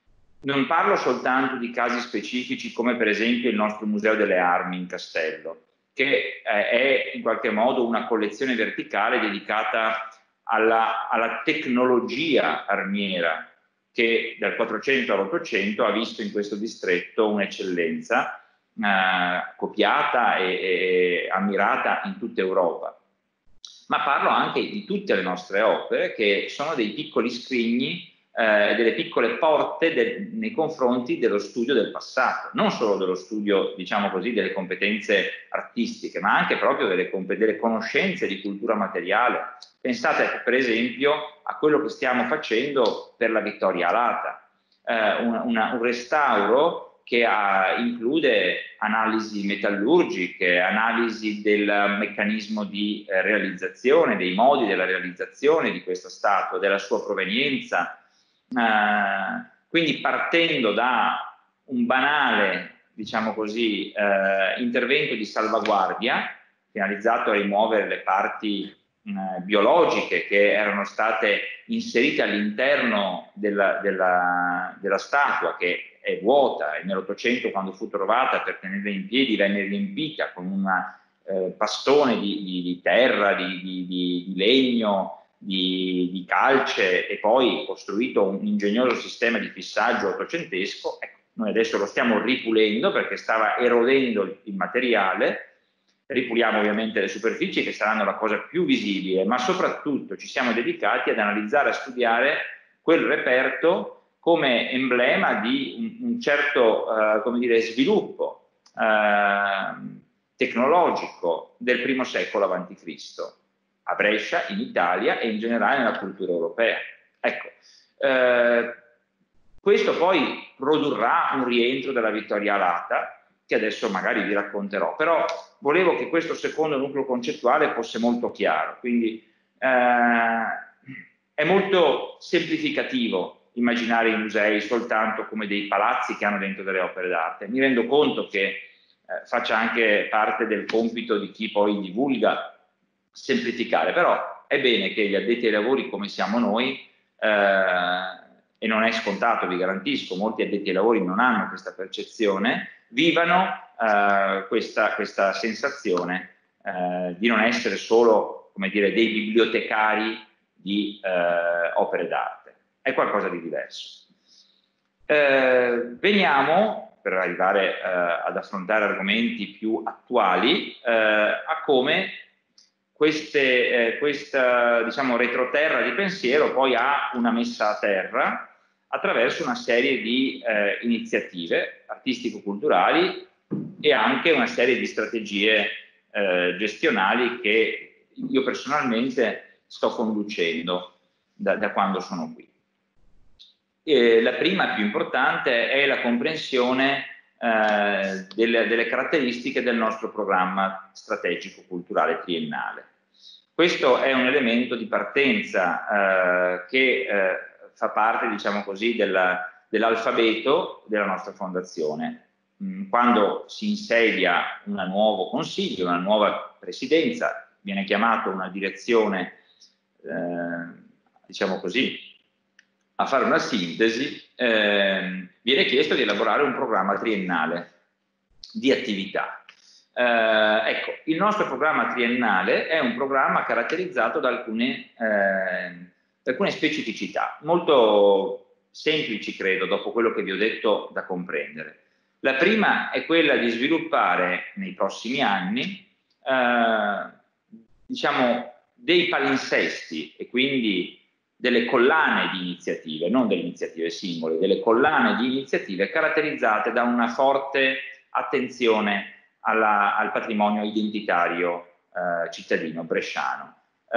Non parlo soltanto di casi specifici come per esempio il nostro Museo delle Armi in Castello, che eh, è in qualche modo una collezione verticale dedicata alla, alla tecnologia armiera, che dal Quattrocento all'Ottocento ha visto in questo distretto un'eccellenza Eh, copiata e, e ammirata in tutta Europa. Ma parlo anche di tutte le nostre opere che sono dei piccoli scrigni, eh, delle piccole porte del, nei confronti dello studio del passato, non solo dello studio, diciamo così, delle competenze artistiche, ma anche proprio delle, delle conoscenze di cultura materiale. Pensate per esempio a quello che stiamo facendo per la Vittoria Alata, eh, una, una, un restauro che ha, include analisi metallurgiche, analisi del meccanismo di eh, realizzazione, dei modi della realizzazione di questa statua, della sua provenienza, eh, quindi partendo da un banale, diciamo così, eh, intervento di salvaguardia finalizzato a rimuovere le parti mh, biologiche che erano state inserite all'interno della, della, della statua, che è vuota, e nell'Ottocento, quando fu trovata per tenerla in piedi, venne riempita con un eh, pastone di, di, di terra, di, di, di, di legno, di, di calce, e poi costruito un ingegnoso sistema di fissaggio ottocentesco. Ecco, noi adesso lo stiamo ripulendo perché stava erodendo il, il materiale. Ripuliamo ovviamente le superfici, che saranno la cosa più visibile, ma soprattutto ci siamo dedicati ad analizzare, a studiare quel reperto come emblema di un, un certo eh, come dire, sviluppo eh, tecnologico del primo secolo avanti Cristo, a Brescia, in Italia e in generale nella cultura europea. Ecco, eh, questo poi produrrà un rientro della Vittoria Alata, che adesso magari vi racconterò, però volevo che questo secondo nucleo concettuale fosse molto chiaro, quindi eh, è molto semplificativo immaginare i musei soltanto come dei palazzi che hanno dentro delle opere d'arte. Mi rendo conto che eh, faccia anche parte del compito di chi poi divulga semplificare, però è bene che gli addetti ai lavori come siamo noi, eh, e non è scontato, vi garantisco, molti addetti ai lavori non hanno questa percezione, vivano eh, questa, questa sensazione eh, di non essere solo, come dire, dei bibliotecari di eh, opere d'arte. È qualcosa di diverso. Eh, veniamo, per arrivare eh, ad affrontare argomenti più attuali, eh, a come queste, eh, questa, diciamo, retroterra di pensiero poi ha una messa a terra attraverso una serie di eh, iniziative artistico-culturali e anche una serie di strategie eh, gestionali che io personalmente sto conducendo da, da quando sono qui. E la prima, più importante, è la comprensione eh, delle, delle caratteristiche del nostro programma strategico culturale triennale. Questo è un elemento di partenza eh, che eh, fa parte, diciamo così, dell'alfabeto della nostra fondazione. Quando si insedia un nuovo consiglio, una nuova presidenza, viene chiamata una direzione, eh, diciamo così, a fare una sintesi, eh, viene chiesto di elaborare un programma triennale di attività. Eh, ecco, il nostro programma triennale è un programma caratterizzato da alcune, eh, da alcune specificità, molto semplici, credo, dopo quello che vi ho detto, da comprendere. La prima è quella di sviluppare nei prossimi anni, eh, diciamo, dei palinsesti e quindi delle collane di iniziative, non delle iniziative singole, delle collane di iniziative caratterizzate da una forte attenzione alla, al patrimonio identitario eh, cittadino bresciano.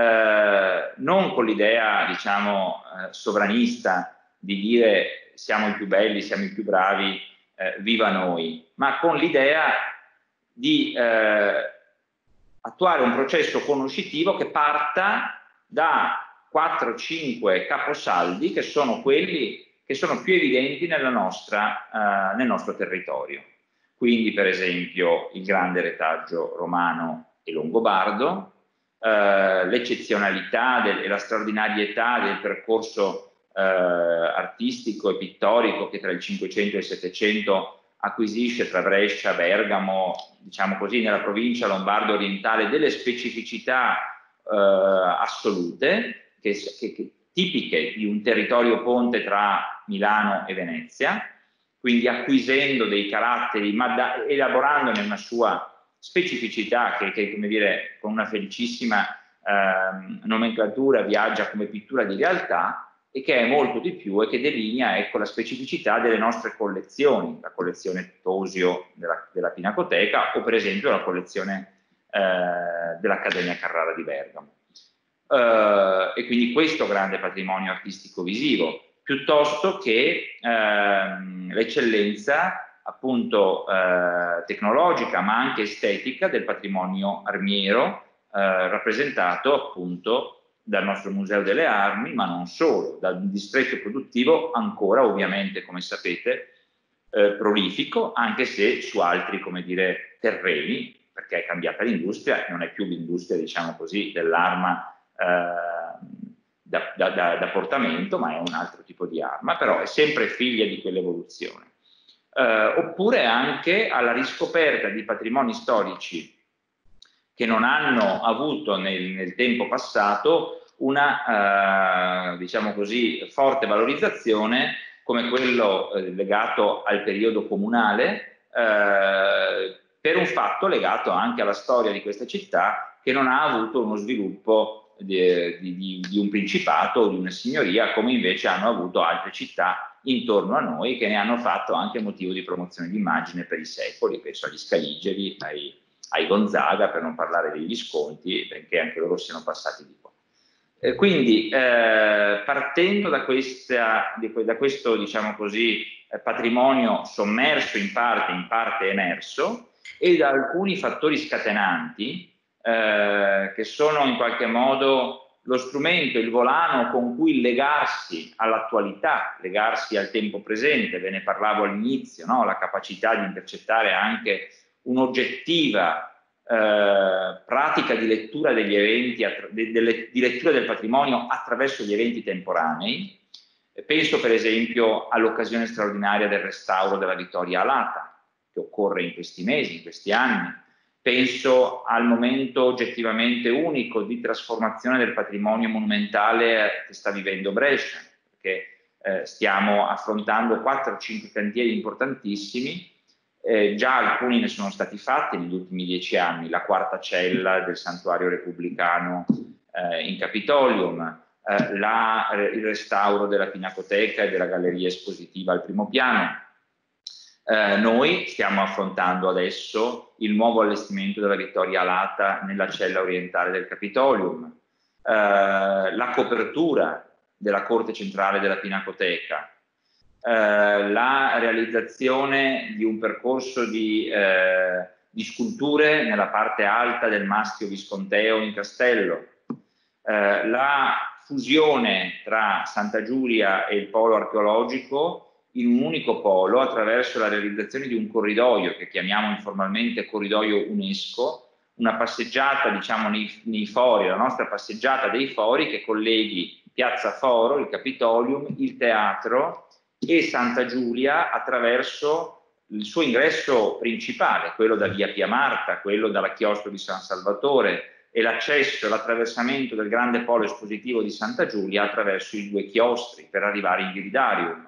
Eh, non con l'idea, diciamo, eh, sovranista di dire siamo i più belli, siamo i più bravi, eh, viva noi, ma con l'idea di eh, attuare un processo conoscitivo che parta da quattro cinque caposaldi che sono quelli che sono più evidenti nella nostra, eh, nel nostro territorio. Quindi, per esempio, il grande retaggio romano e longobardo, eh, l'eccezionalità e la straordinarietà del percorso eh, artistico e pittorico che tra il Cinquecento e il Settecento acquisisce tra Brescia, Bergamo, diciamo così, nella provincia lombarda orientale, delle specificità eh, assolute, Che, che, che, tipiche di un territorio ponte tra Milano e Venezia, quindi acquisendo dei caratteri, ma da, elaborandone una sua specificità che, che, come dire, con una felicissima eh, nomenclatura viaggia come pittura di realtà e che è molto di più e che delinea, ecco, la specificità delle nostre collezioni, la collezione Tosio della, della Pinacoteca o per esempio la collezione eh, dell'Accademia Carrara di Bergamo. Uh, e quindi questo grande patrimonio artistico visivo, piuttosto che uh, l'eccellenza appunto eh, tecnologica ma anche estetica del patrimonio armiero, eh, rappresentato appunto dal nostro Museo delle Armi, ma non solo, dal distretto produttivo ancora ovviamente, come sapete, eh, prolifico, anche se su altri, come dire, terreni, perché è cambiata l'industria, non è più l'industria, diciamo così, dell'arma eh, da, da, da, da portamento, ma è un altro tipo di arma, però è sempre figlia di quell'evoluzione. Eh, oppure anche alla riscoperta di patrimoni storici che non hanno avuto nel, nel tempo passato una, eh, diciamo così, forte valorizzazione, come quello eh, legato al periodo comunale, eh, per un fatto legato anche alla storia di questa città, che non ha avuto uno sviluppo di, di, di un principato o di una signoria, come invece hanno avuto altre città intorno a noi, che ne hanno fatto anche motivo di promozione di immagine per i secoli. Penso agli Scaligeri, ai, ai Gonzaga, per non parlare dei Visconti, benché anche loro siano passati di qua. Eh, quindi, eh, partendo da, questa, da questo, diciamo così, eh, patrimonio sommerso in parte, in parte emerso, e da alcuni fattori scatenanti, eh, che sono in qualche modo lo strumento, il volano con cui legarsi all'attualità, legarsi al tempo presente. Ve ne parlavo all'inizio, no? La capacità di intercettare anche un'oggettiva eh, pratica di lettura degli eventi, de, de, di lettura del patrimonio attraverso gli eventi temporanei. Penso per esempio all'occasione straordinaria del restauro della Vittoria Alata, che occorre in questi mesi, in questi anni. Penso al momento oggettivamente unico di trasformazione del patrimonio monumentale che sta vivendo Brescia, perché eh, stiamo affrontando quattro o cinque cantieri importantissimi. Eh, già alcuni ne sono stati fatti negli ultimi dieci anni: la quarta cella del Santuario Repubblicano eh, in Capitolium, eh, la, il restauro della Pinacoteca e della Galleria Espositiva al primo piano. Eh, noi stiamo affrontando adesso il nuovo allestimento della Vittoria Alata nella cella orientale del Capitolium, eh, la copertura della corte centrale della Pinacoteca, eh, la realizzazione di un percorso di, eh, di sculture nella parte alta del Mastio Visconteo in Castello, eh, la fusione tra Santa Giulia e il polo archeologico in un unico polo attraverso la realizzazione di un corridoio che chiamiamo informalmente corridoio UNESCO, una passeggiata, diciamo, nei, nei fori, la nostra passeggiata dei fori che colleghi Piazza Foro, il Capitolium, il teatro e Santa Giulia attraverso il suo ingresso principale, quello da via Pia Marta, quello dalla chiostro di San Salvatore, e l'accesso e l'attraversamento del grande polo espositivo di Santa Giulia attraverso i due chiostri per arrivare in Viridarium.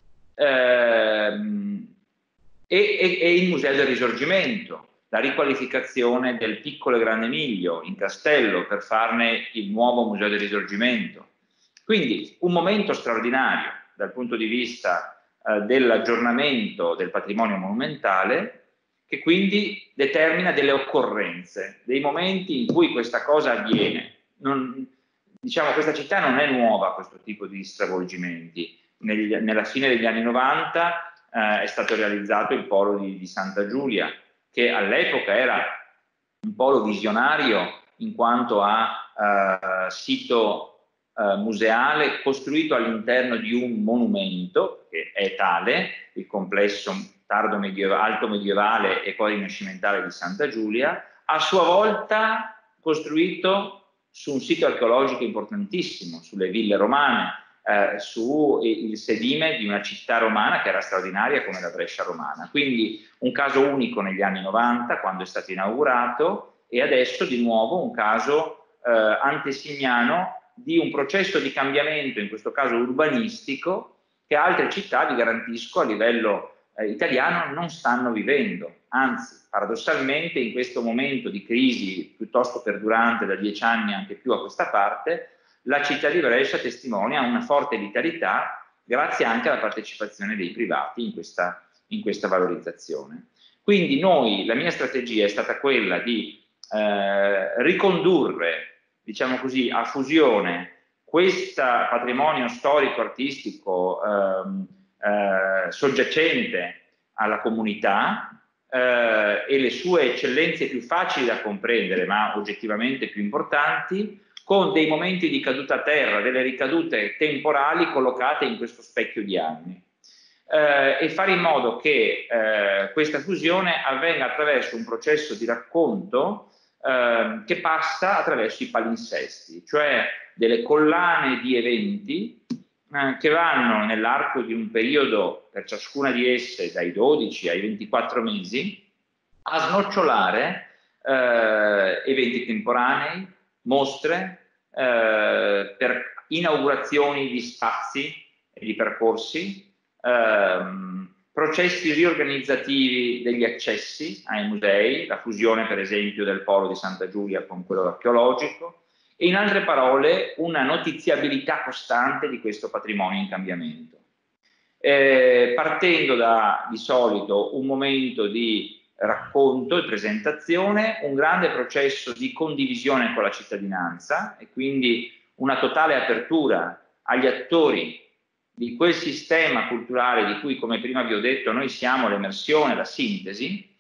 Ehm, e, e, e il Museo del Risorgimento, la riqualificazione del piccolo e grande Miglio in Castello per farne il nuovo Museo del Risorgimento. Quindi un momento straordinario dal punto di vista eh, dell'aggiornamento del patrimonio monumentale, che quindi determina delle occorrenze, dei momenti in cui questa cosa avviene. Non, diciamo, questa città non è nuova a questo tipo di stravolgimenti. Negli, nella fine degli anni novanta eh, è stato realizzato il polo di, di Santa Giulia, che all'epoca era un polo visionario in quanto a eh, sito eh, museale costruito all'interno di un monumento, che è tale, il complesso tardo medievale, alto medievale e poi rinascimentale di Santa Giulia, a sua volta costruito su un sito archeologico importantissimo, sulle ville romane, Eh, su il sedime di una città romana che era straordinaria come la Brescia romana. Quindi un caso unico negli anni novanta, quando è stato inaugurato, e adesso di nuovo un caso eh, antesignano di un processo di cambiamento, in questo caso urbanistico, che altre città, vi garantisco, a livello eh, italiano non stanno vivendo. Anzi, paradossalmente, in questo momento di crisi piuttosto perdurante da dieci anni, anche più a questa parte, la città di Brescia testimonia una forte vitalità grazie anche alla partecipazione dei privati in questa, in questa valorizzazione. Quindi noi, la mia strategia è stata quella di eh, ricondurre, diciamo così, a fusione questo patrimonio storico-artistico ehm, eh, soggiacente alla comunità eh, e le sue eccellenze più facili da comprendere, ma oggettivamente più importanti, con dei momenti di caduta a terra, delle ricadute temporali collocate in questo specchio di anni. Eh, e fare in modo che eh, questa fusione avvenga attraverso un processo di racconto eh, che passa attraverso i palinsesti, cioè delle collane di eventi eh, che vanno nell'arco di un periodo, per ciascuna di esse dai dodici ai ventiquattro mesi, a snocciolare eh, eventi temporanei, mostre, eh, per inaugurazioni di spazi e di percorsi, ehm, processi riorganizzativi degli accessi ai musei, la fusione per esempio del polo di Santa Giulia con quello archeologico, e in altre parole una notiziabilità costante di questo patrimonio in cambiamento. Eh, partendo da di solito un momento di racconto e presentazione, un grande processo di condivisione con la cittadinanza e quindi una totale apertura agli attori di quel sistema culturale di cui, come prima vi ho detto, noi siamo l'emersione, la sintesi,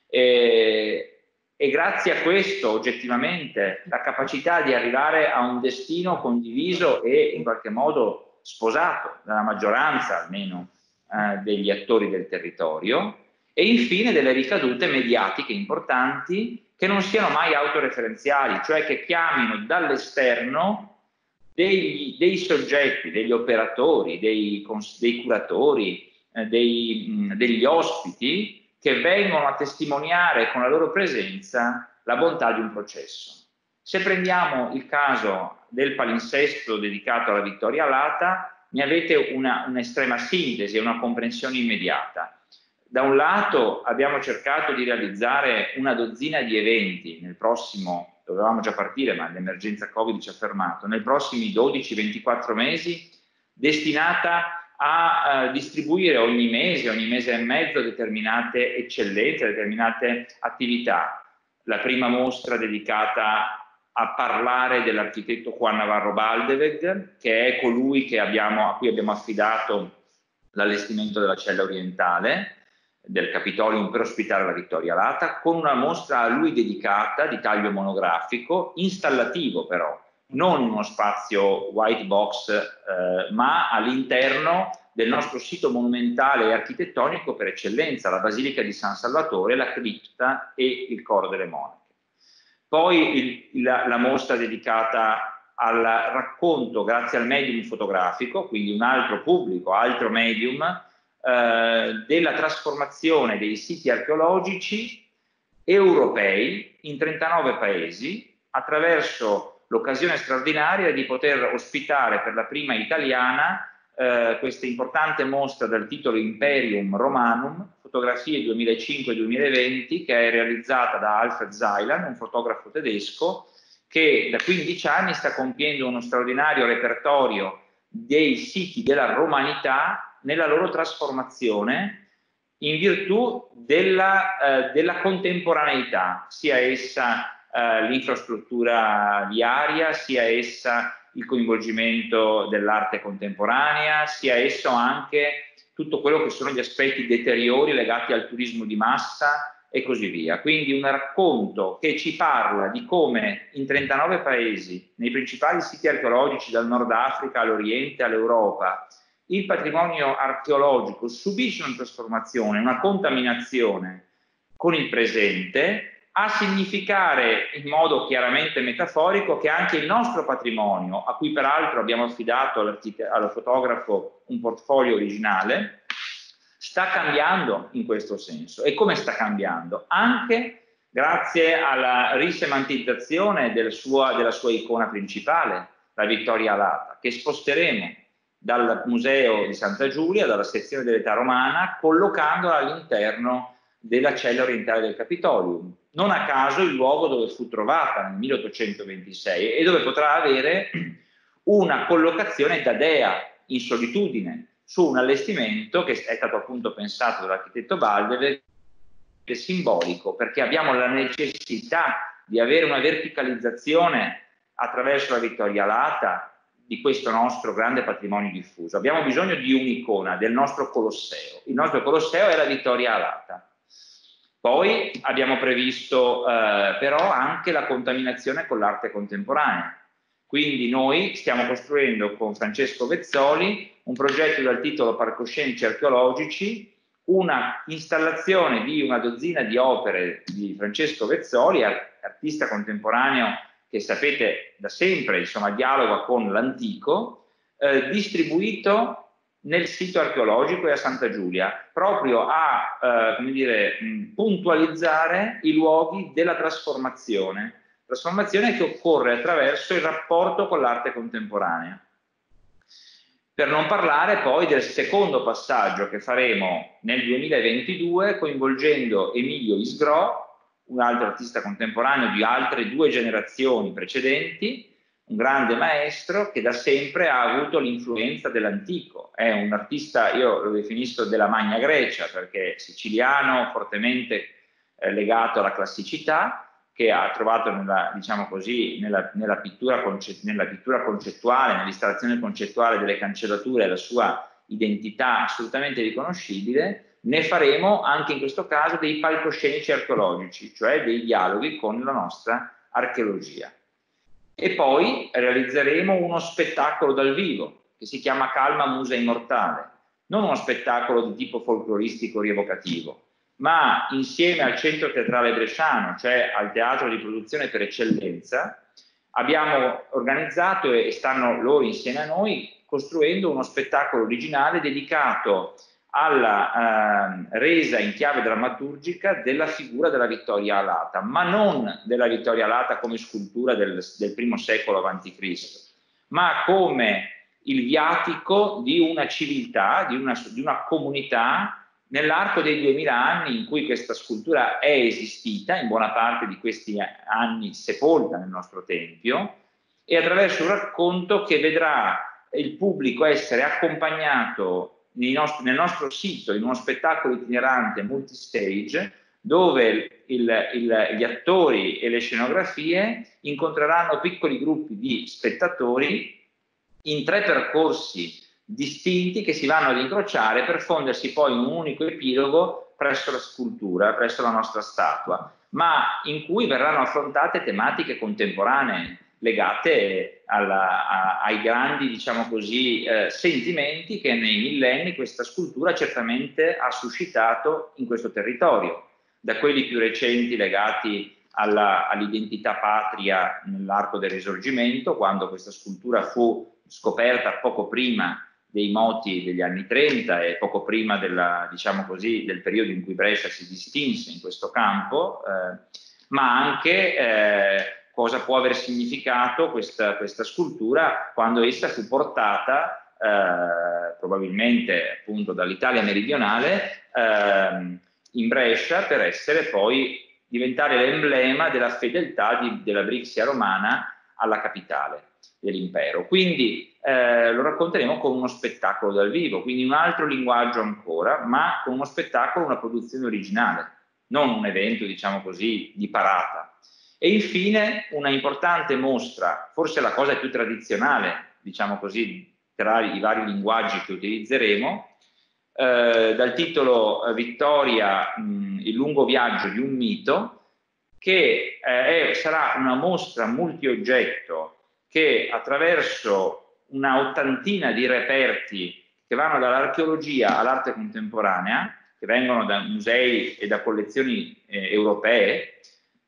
eh, e grazie a questo oggettivamente la capacità di arrivare a un destino condiviso e in qualche modo sposato dalla maggioranza almeno eh, degli attori del territorio, e infine delle ricadute mediatiche importanti che non siano mai autoreferenziali, cioè che chiamino dall'esterno dei, dei soggetti, degli operatori, dei, dei curatori, eh, dei, mh, degli ospiti che vengono a testimoniare con la loro presenza la bontà di un processo. Se prendiamo il caso del palinsesto dedicato alla Vittoria Alata, ne avete un'estrema sintesi e una comprensione immediata. Da un lato abbiamo cercato di realizzare una dozzina di eventi nel prossimo, dovevamo già partire ma l'emergenza Covid ci ha fermato, nei prossimi dodici ventiquattro mesi, destinata a uh, distribuire ogni mese, ogni mese e mezzo determinate eccellenze, determinate attività. La prima mostra dedicata a parlare dell'architetto Juan Navarro Baldeweg, che è colui che abbiamo, a cui abbiamo affidato l'allestimento della cella orientale del Capitolium per ospitare la Vittoria Alata, con una mostra a lui dedicata di taglio monografico, installativo però, non in uno spazio white box, eh, ma all'interno del nostro sito monumentale e architettonico per eccellenza, la Basilica di San Salvatore, la cripta e il coro delle monache. Poi il, la, la mostra dedicata al racconto grazie al medium fotografico, quindi un altro pubblico, altro medium, eh, della trasformazione dei siti archeologici europei in trentanove paesi attraverso l'occasione straordinaria di poter ospitare per la prima italiana eh, questa importante mostra dal titolo Imperium Romanum, fotografie duemilacinque duemilaventi, che è realizzata da Alfred Zeilan, un fotografo tedesco che da quindici anni sta compiendo uno straordinario repertorio dei siti della romanità nella loro trasformazione in virtù della, eh, della contemporaneità, sia essa eh, l'infrastruttura viaria, sia essa il coinvolgimento dell'arte contemporanea, sia esso anche tutto quello che sono gli aspetti deteriori legati al turismo di massa e così via. Quindi un racconto che ci parla di come in trentanove paesi, nei principali siti archeologici dal Nord Africa all'Oriente all'Europa, il patrimonio archeologico subisce una trasformazione, una contaminazione con il presente, a significare in modo chiaramente metaforico che anche il nostro patrimonio, a cui peraltro abbiamo affidato allo fotografo un portfolio originale, sta cambiando in questo senso. E come sta cambiando? Anche grazie alla risemantizzazione del sua, della sua icona principale, la Vittoria Alata, che sposteremo dal Museo di Santa Giulia, dalla sezione dell'età romana, collocandola all'interno della cella orientale del Capitolium. Non a caso il luogo dove fu trovata nel milleottocentoventisei e dove potrà avere una collocazione da dea in solitudine su un allestimento che è stato appunto pensato dall'architetto Baldeweg, è simbolico, perché abbiamo la necessità di avere una verticalizzazione attraverso la Vittoria Alata di questo nostro grande patrimonio diffuso. Abbiamo bisogno di un'icona, del nostro Colosseo. Il nostro Colosseo è la Vittoria Alata. Poi abbiamo previsto eh, però anche la contaminazione con l'arte contemporanea. Quindi noi stiamo costruendo con Francesco Vezzoli un progetto dal titolo Palcoscenici archeologici, una installazione di una dozzina di opere di Francesco Vezzoli, artista contemporaneo che sapete da sempre, insomma, dialoga con l'antico, eh, distribuito nel sito archeologico e a Santa Giulia, proprio a eh, come dire, mh, puntualizzare i luoghi della trasformazione, trasformazione che occorre attraverso il rapporto con l'arte contemporanea. Per non parlare poi del secondo passaggio che faremo nel duemilaventidue, coinvolgendo Emilio Isgrò, un altro artista contemporaneo di altre due generazioni precedenti, un grande maestro che da sempre ha avuto l'influenza dell'antico. È un artista, io lo definisco della Magna Grecia, perché è siciliano, fortemente eh, legato alla classicità, che ha trovato nella, diciamo così, nella, nella, pittura nella pittura concettuale, nell'installazione concettuale delle cancellature, la sua identità assolutamente riconoscibile. Ne faremo anche in questo caso dei palcoscenici archeologici, cioè dei dialoghi con la nostra archeologia. E poi realizzeremo uno spettacolo dal vivo che si chiama Calma Musa Immortale, non uno spettacolo di tipo folcloristico rievocativo, ma insieme al Centro Teatrale Bresciano, cioè al teatro di produzione per eccellenza, abbiamo organizzato e stanno loro insieme a noi costruendo uno spettacolo originale dedicato alla eh, resa in chiave drammaturgica della figura della Vittoria Alata, ma non della Vittoria Alata come scultura del, del primo secolo avanti Cristo, ma come il viatico di una civiltà, di una, di una comunità nell'arco dei duemila anni in cui questa scultura è esistita, in buona parte di questi anni sepolta nel nostro tempio, e attraverso un racconto che vedrà il pubblico essere accompagnato nostri, nel nostro sito in uno spettacolo itinerante multistage, dove il, il, gli attori e le scenografie incontreranno piccoli gruppi di spettatori in tre percorsi distinti che si vanno ad incrociare per fondersi poi in un unico epilogo presso la scultura, presso la nostra statua, ma in cui verranno affrontate tematiche contemporanee legate alla, a, ai grandi, diciamo così, eh, sentimenti che nei millenni questa scultura certamente ha suscitato in questo territorio, da quelli più recenti legati all'identità patria nell'arco del Risorgimento, quando questa scultura fu scoperta poco prima dei moti degli anni trenta e poco prima della, diciamo così, del periodo in cui Brescia si distinse in questo campo, eh, ma anche eh, cosa può aver significato questa, questa scultura quando essa fu portata eh, probabilmente appunto dall'Italia meridionale eh, in Brescia per essere poi diventare l'emblema della fedeltà di, della Brixia romana alla capitale dell'impero. Quindi eh, lo racconteremo con uno spettacolo dal vivo, quindi un altro linguaggio ancora, ma con uno spettacolo, una produzione originale, non un evento, diciamo così, di parata. E infine una importante mostra, forse la cosa più tradizionale, diciamo così, tra i vari linguaggi che utilizzeremo, eh, dal titolo eh, Vittoria, mh, il lungo viaggio di un mito, che eh, è, sarà una mostra multioggetto che attraverso una ottantina di reperti che vanno dall'archeologia all'arte contemporanea, che vengono da musei e da collezioni eh, europee,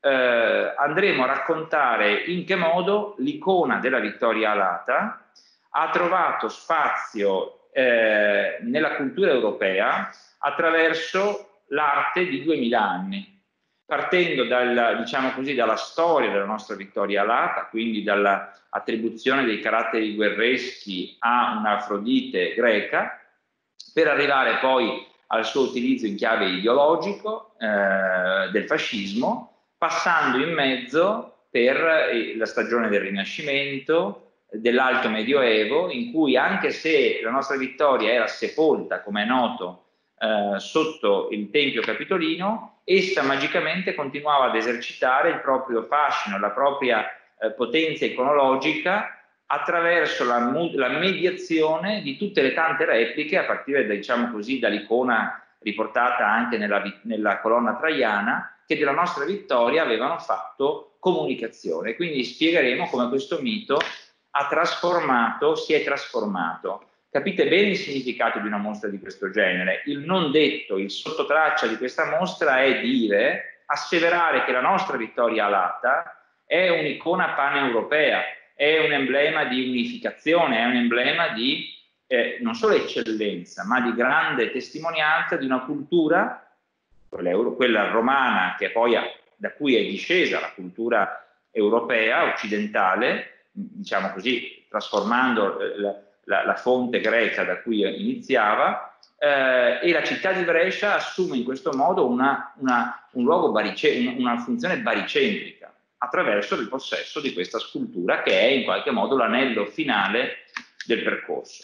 eh, andremo a raccontare in che modo l'icona della Vittoria Alata ha trovato spazio eh, nella cultura europea attraverso l'arte di duemila anni. Partendo dal, diciamo così, dalla storia della nostra Vittoria Alata, quindi dall'attribuzione dei caratteri guerreschi a un'Afrodite greca, per arrivare poi al suo utilizzo in chiave ideologico eh, del fascismo, passando in mezzo per eh, la stagione del Rinascimento, dell'Alto Medioevo, in cui anche se la nostra Vittoria era sepolta, come è noto, eh, sotto il Tempio Capitolino, essa magicamente continuava ad esercitare il proprio fascino, la propria eh, potenza iconologica attraverso la, la mediazione di tutte le tante repliche, a partire da, diciamo così, dall'icona riportata anche nella, nella colonna traiana, che della nostra vittoria avevano fatto comunicazione. Quindi spiegheremo come questo mito ha trasformato, si è trasformato. Capite bene il significato di una mostra di questo genere. Il non detto, il sottotraccia di questa mostra è dire, asseverare che la nostra vittoria alata è un'icona paneuropea, è un emblema di unificazione, è un emblema di eh, non solo eccellenza, ma di grande testimonianza di una cultura, quella, quella romana, che poi ha, da cui è discesa la cultura europea, occidentale, diciamo così, trasformando la, la, la fonte greca da cui iniziava, eh, e la città di Brescia assume in questo modo una, una, un luogo barice, una funzione baricentrica, attraverso il possesso di questa scultura che è in qualche modo l'anello finale del percorso.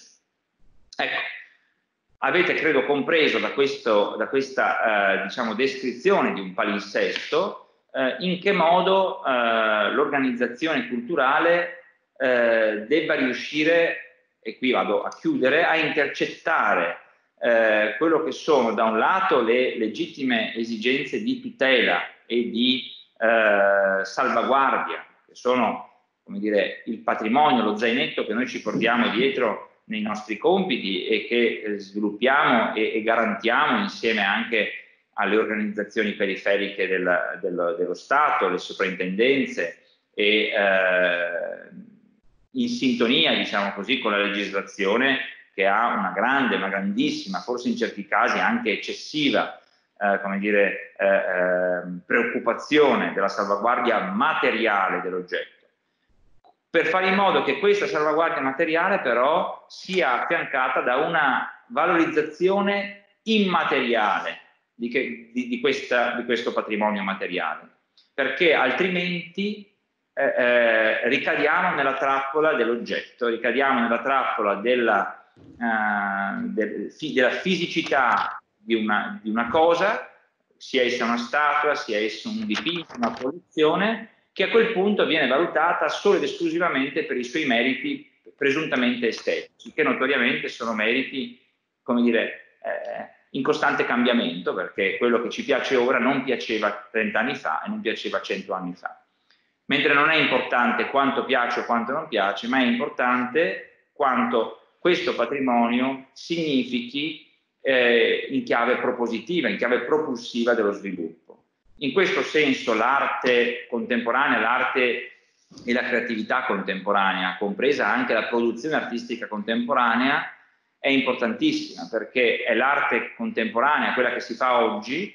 Ecco, avete credo compreso da, questo, da questa eh, diciamo, descrizione di un palinsesto eh, in che modo eh, l'organizzazione culturale eh, debba riuscire, e qui vado a chiudere, a intercettare eh, quello che sono da un lato le legittime esigenze di tutela e di Eh, salvaguardia, che sono, come dire, il patrimonio, lo zainetto che noi ci portiamo dietro nei nostri compiti e che eh, sviluppiamo e, e garantiamo insieme anche alle organizzazioni periferiche del, del, dello Stato, le soprintendenze, e eh, in sintonia, diciamo così, con la legislazione che ha una grande, una grandissima, forse in certi casi anche eccessiva, Eh, come dire, eh, eh, preoccupazione della salvaguardia materiale dell'oggetto, per fare in modo che questa salvaguardia materiale però sia affiancata da una valorizzazione immateriale di, che, di, di, questa, di questo patrimonio materiale, perché altrimenti eh, eh, ricadiamo nella trappola dell'oggetto, ricadiamo nella trappola della, eh, del, della fisicità Di una, di una cosa, sia essa una statua, sia essa un dipinto, una produzione, che a quel punto viene valutata solo ed esclusivamente per i suoi meriti presuntamente estetici, che notoriamente sono meriti, come dire, eh, in costante cambiamento, perché quello che ci piace ora non piaceva trent'anni fa e non piaceva cento anni fa. Mentre non è importante quanto piace o quanto non piace, ma è importante quanto questo patrimonio significhi Eh, in chiave propositiva, in chiave propulsiva dello sviluppo. In questo senso l'arte contemporanea, l'arte e la creatività contemporanea, compresa anche la produzione artistica contemporanea, è importantissima, perché è l'arte contemporanea, quella che si fa oggi,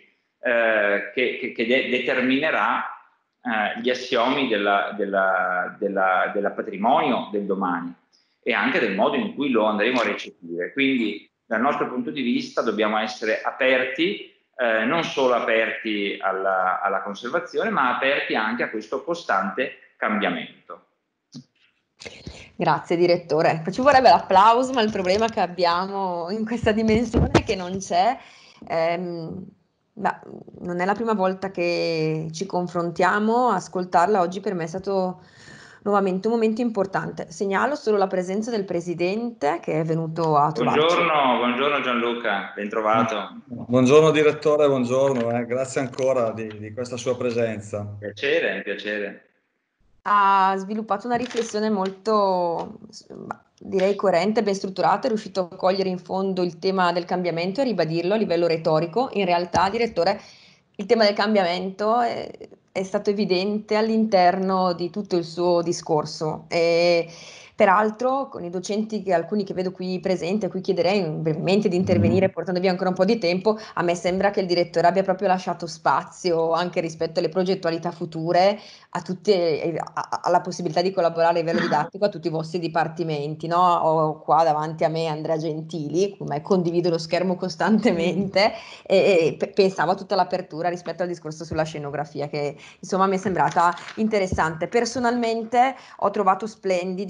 eh, che, che, che de determinerà eh, gli assiomi della, della, della, della patrimonio del domani e anche del modo in cui lo andremo a recepire. Quindi dal nostro punto di vista dobbiamo essere aperti, eh, non solo aperti alla, alla conservazione, ma aperti anche a questo costante cambiamento. Grazie direttore, ci vorrebbe l'applauso, ma il problema che abbiamo in questa dimensione è che non c'è. Ehm, beh, non è la prima volta che ci confrontiamo, ascoltarla oggi per me è stato nuovamente un momento importante. Segnalo solo la presenza del presidente che è venuto a trovarci. Buongiorno, buongiorno Gianluca, ben trovato. Buongiorno direttore, buongiorno, eh. Grazie ancora di, di questa sua presenza. Piacere, un piacere. Ha sviluppato una riflessione molto, direi, coerente, ben strutturata, è riuscito a cogliere in fondo il tema del cambiamento e ribadirlo a livello retorico. In realtà, direttore, il tema del cambiamento è, è stato evidente all'interno di tutto il suo discorso. E, peraltro, con i docenti, che alcuni che vedo qui presenti, a cui chiederei brevemente di intervenire portando via ancora un po' di tempo, a me sembra che il direttore abbia proprio lasciato spazio anche rispetto alle progettualità future, a tutte, a, alla possibilità di collaborare a livello didattico a tutti i vostri dipartimenti, no? Ho qua davanti a me Andrea Gentili, con me condivido lo schermo costantemente, e, e pensavo a tutta l'apertura rispetto al discorso sulla scenografia, che insomma mi è sembrata interessante. Personalmente ho trovato splendidi i passaggi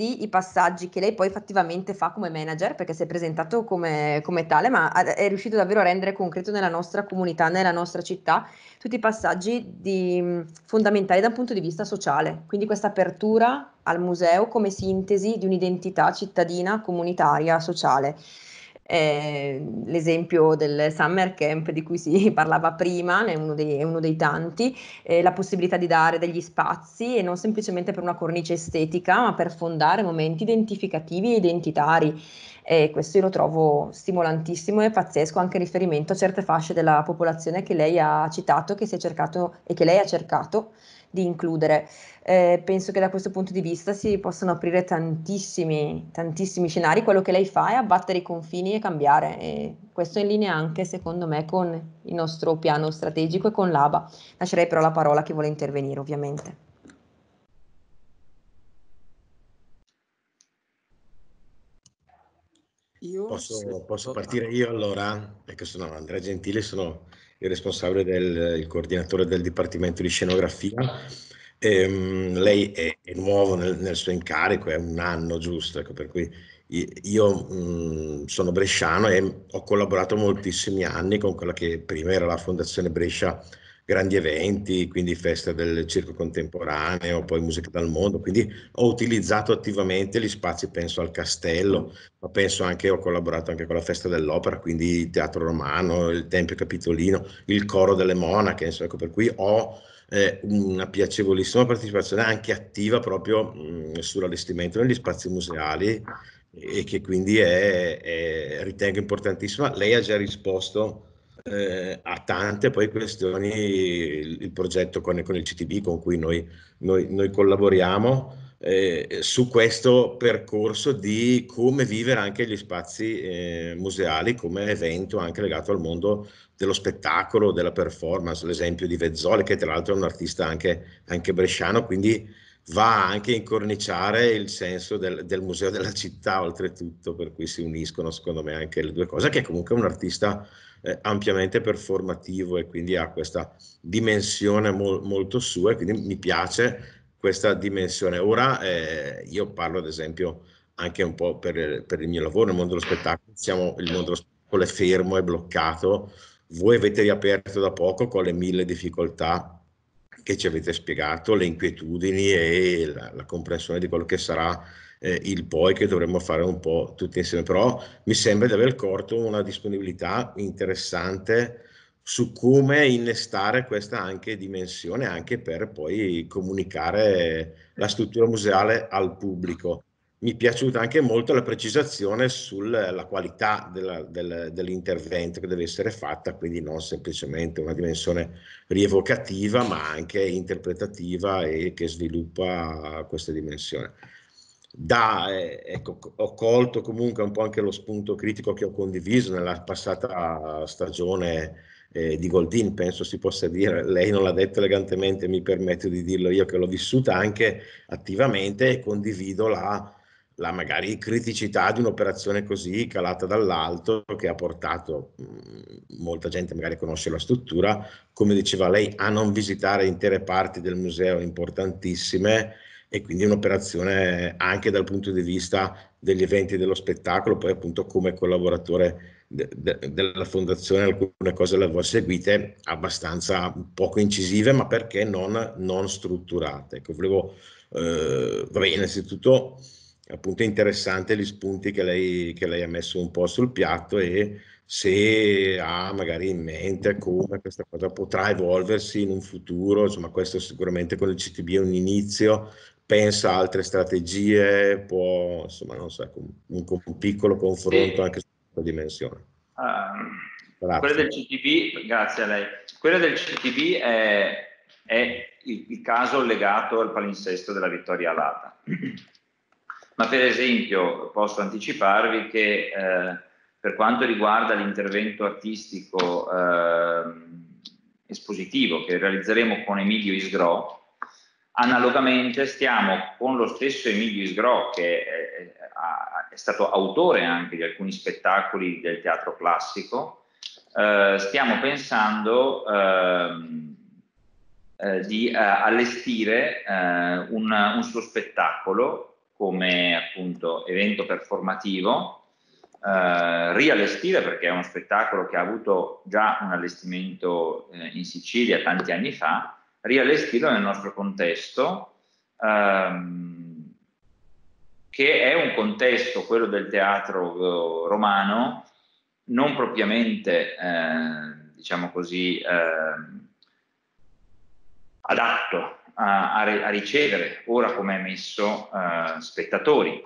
passaggi che lei poi effettivamente fa come manager, perché si è presentato come, come tale, ma è riuscito davvero a rendere concreto nella nostra comunità, nella nostra città, tutti i passaggi di, fondamentali da un punto di vista sociale. Quindi questa apertura al museo come sintesi di un'identità cittadina, comunitaria, sociale. Eh, l'esempio del summer camp di cui si parlava prima è uno dei, è uno dei tanti, eh, la possibilità di dare degli spazi e non semplicemente per una cornice estetica, ma per fondare momenti identificativi e identitari. E questo io lo trovo stimolantissimo e pazzesco, anche in riferimento a certe fasce della popolazione che lei ha citato, che si è cercato e che lei ha cercato di includere. Eh, penso che da questo punto di vista si possano aprire tantissimi, tantissimi scenari. Quello che lei fa è abbattere i confini e cambiare, e questo è in linea anche, secondo me, con il nostro piano strategico e con l'A B A. Lascerei però la parola a chi vuole intervenire, ovviamente. Io posso, posso partire io allora, perché sono Andrea Gentili, sono il responsabile del il coordinatore del Dipartimento di Scenografia. Ehm, lei è, è nuovo nel, nel suo incarico, è un anno giusto, ecco, per cui io mh, sono bresciano e ho collaborato moltissimi anni con quella che prima era la Fondazione Brescia Grandi Eventi, quindi festa del circo contemporaneo, poi musica dal mondo, quindi ho utilizzato attivamente gli spazi, penso al Castello, ma penso anche, ho collaborato anche con la Festa dell'Opera, quindi il Teatro Romano, il Tempio Capitolino, il Coro delle Monache, insomma, ecco, per cui ho eh, una piacevolissima partecipazione anche attiva proprio mh, sull'allestimento degli spazi museali e che quindi è, è, ritengo importantissima. Lei ha già risposto eh, a tante poi questioni, il, il progetto con, con il C T B con cui noi, noi, noi collaboriamo. Eh, su questo percorso di come vivere anche gli spazi eh, museali come evento anche legato al mondo dello spettacolo, della performance, l'esempio di Vezzoli, che tra l'altro è un artista anche, anche bresciano, quindi va anche a incorniciare il senso del, del museo della città, oltretutto, per cui si uniscono secondo me anche le due cose, che è comunque un artista eh, ampiamente performativo e quindi ha questa dimensione mo molto sua, e quindi mi piace questa dimensione. Ora eh, io parlo ad esempio anche un po' per, per il mio lavoro nel mondo dello spettacolo, siamo, il mondo dello spettacolo è fermo, è bloccato, voi avete riaperto da poco con le mille difficoltà che ci avete spiegato, le inquietudini e la, la comprensione di quello che sarà eh, il poi, che dovremmo fare un po' tutti insieme, però mi sembra di aver colto una disponibilità interessante su come innestare questa anche dimensione anche per poi comunicare la struttura museale al pubblico. Mi è piaciuta anche molto la precisazione sulla qualità della, del, dell'intervento che deve essere fatta, quindi non semplicemente una dimensione rievocativa, ma anche interpretativa e che sviluppa questa dimensione. Da, eh, ecco, ho colto comunque un po' anche lo spunto critico che ho condiviso nella passata stagione eh, di Goldin, penso si possa dire, lei non l'ha detto elegantemente, mi permetto di dirlo io che l'ho vissuta anche attivamente e condivido la, la magari criticità di un'operazione così calata dall'alto che ha portato, mh, molta gente magari conosce la struttura, come diceva lei, a non visitare intere parti del museo importantissime, e quindi un'operazione anche dal punto di vista degli eventi dello spettacolo. Poi appunto come collaboratore de de della fondazione alcune cose le avevo seguite abbastanza poco incisive, ma perché non, non strutturate. Ecco, volevo, eh, vabbè, innanzitutto appunto interessante gli spunti che lei, che lei ha messo un po' sul piatto, e se ha magari in mente come questa cosa potrà evolversi in un futuro. Insomma, questo sicuramente con il C T B è un inizio, pensa a altre strategie, può, insomma, non so, un, un piccolo confronto sì, anche su questa dimensione. Uh, quella del C T B, grazie a lei. Quella del C T B è, è il, il caso legato al palinsesto della Vittoria Alata. Ma per esempio posso anticiparvi che eh, per quanto riguarda l'intervento artistico eh, espositivo che realizzeremo con Emilio Isgrò, analogamente stiamo con lo stesso Emilio Isgrò, che è, è, è stato autore anche di alcuni spettacoli del teatro classico, eh, stiamo pensando eh, eh, di eh, allestire eh, un, un suo spettacolo come appunto evento performativo, eh, riallestire, perché è uno spettacolo che ha avuto già un allestimento eh, in Sicilia tanti anni fa, riallestirlo nel nostro contesto, ehm, che è un contesto, quello del teatro eh, romano, non propriamente, eh, diciamo così, eh, adatto a, a, a ricevere, ora come è messo, eh, spettatori.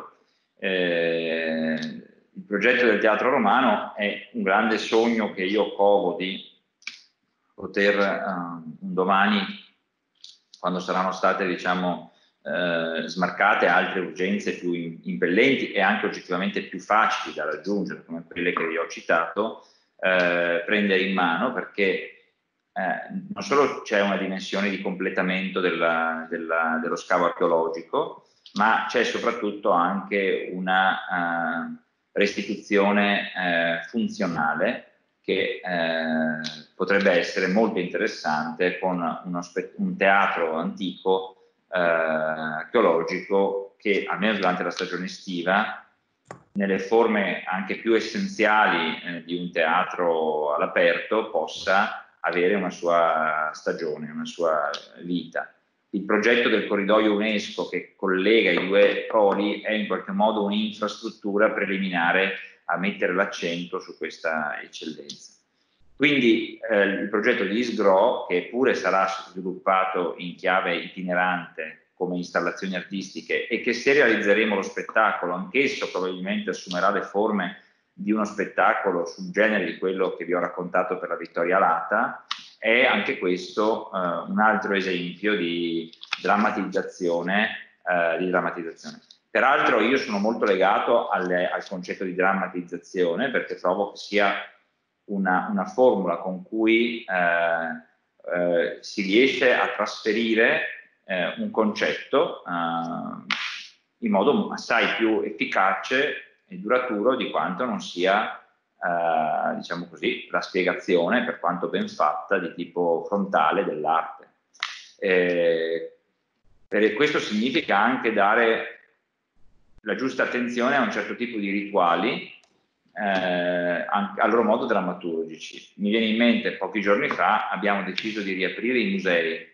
Eh, il progetto del teatro romano è un grande sogno che io covo di poter uh, un domani, quando saranno state diciamo uh, smarcate altre urgenze più in, impellenti e anche oggettivamente più facili da raggiungere, come quelle che vi ho citato, uh, prendere in mano, perché uh, non solo c'è una dimensione di completamento della, della, dello scavo archeologico, ma c'è soprattutto anche una uh, restituzione uh, funzionale che eh, potrebbe essere molto interessante con uno un teatro antico eh, archeologico che, almeno durante la stagione estiva, nelle forme anche più essenziali eh, di un teatro all'aperto, possa avere una sua stagione, una sua vita. Il progetto del corridoio UNESCO che collega i due poli è in qualche modo un'infrastruttura preliminare a mettere l'accento su questa eccellenza. Quindi eh, il progetto di ISGRO, che pure sarà sviluppato in chiave itinerante come installazioni artistiche e che se realizzeremo lo spettacolo, anch'esso probabilmente assumerà le forme di uno spettacolo sul genere di quello che vi ho raccontato per la Vittoria Alata, è anche questo eh, un altro esempio di drammatizzazione, eh, di drammatizzazione. Peraltro io sono molto legato alle, al concetto di drammatizzazione, perché trovo che sia una, una formula con cui eh, eh, si riesce a trasferire eh, un concetto eh, in modo assai più efficace e duraturo di quanto non sia, eh, diciamo così, la spiegazione, per quanto ben fatta, di tipo frontale dell'arte. Eh, per questo significa anche dare la giusta attenzione a un certo tipo di rituali, eh, anche, a loro modo drammaturgici. Mi viene in mente, pochi giorni fa abbiamo deciso di riaprire i musei,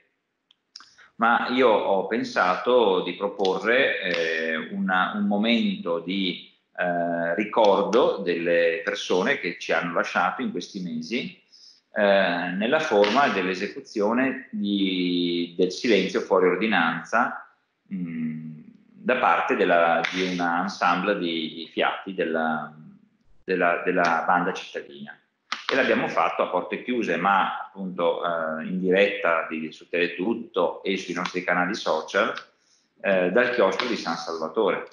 ma io ho pensato di proporre eh, una, un momento di eh, ricordo delle persone che ci hanno lasciato in questi mesi, eh, nella forma dell'esecuzione del silenzio fuori ordinanza, mh, da parte della, di un ensemble di, di fiati della, della, della banda cittadina. E l'abbiamo fatto a porte chiuse, ma appunto eh, in diretta di, su Teletutto e sui nostri canali social, eh, dal chiostro di San Salvatore.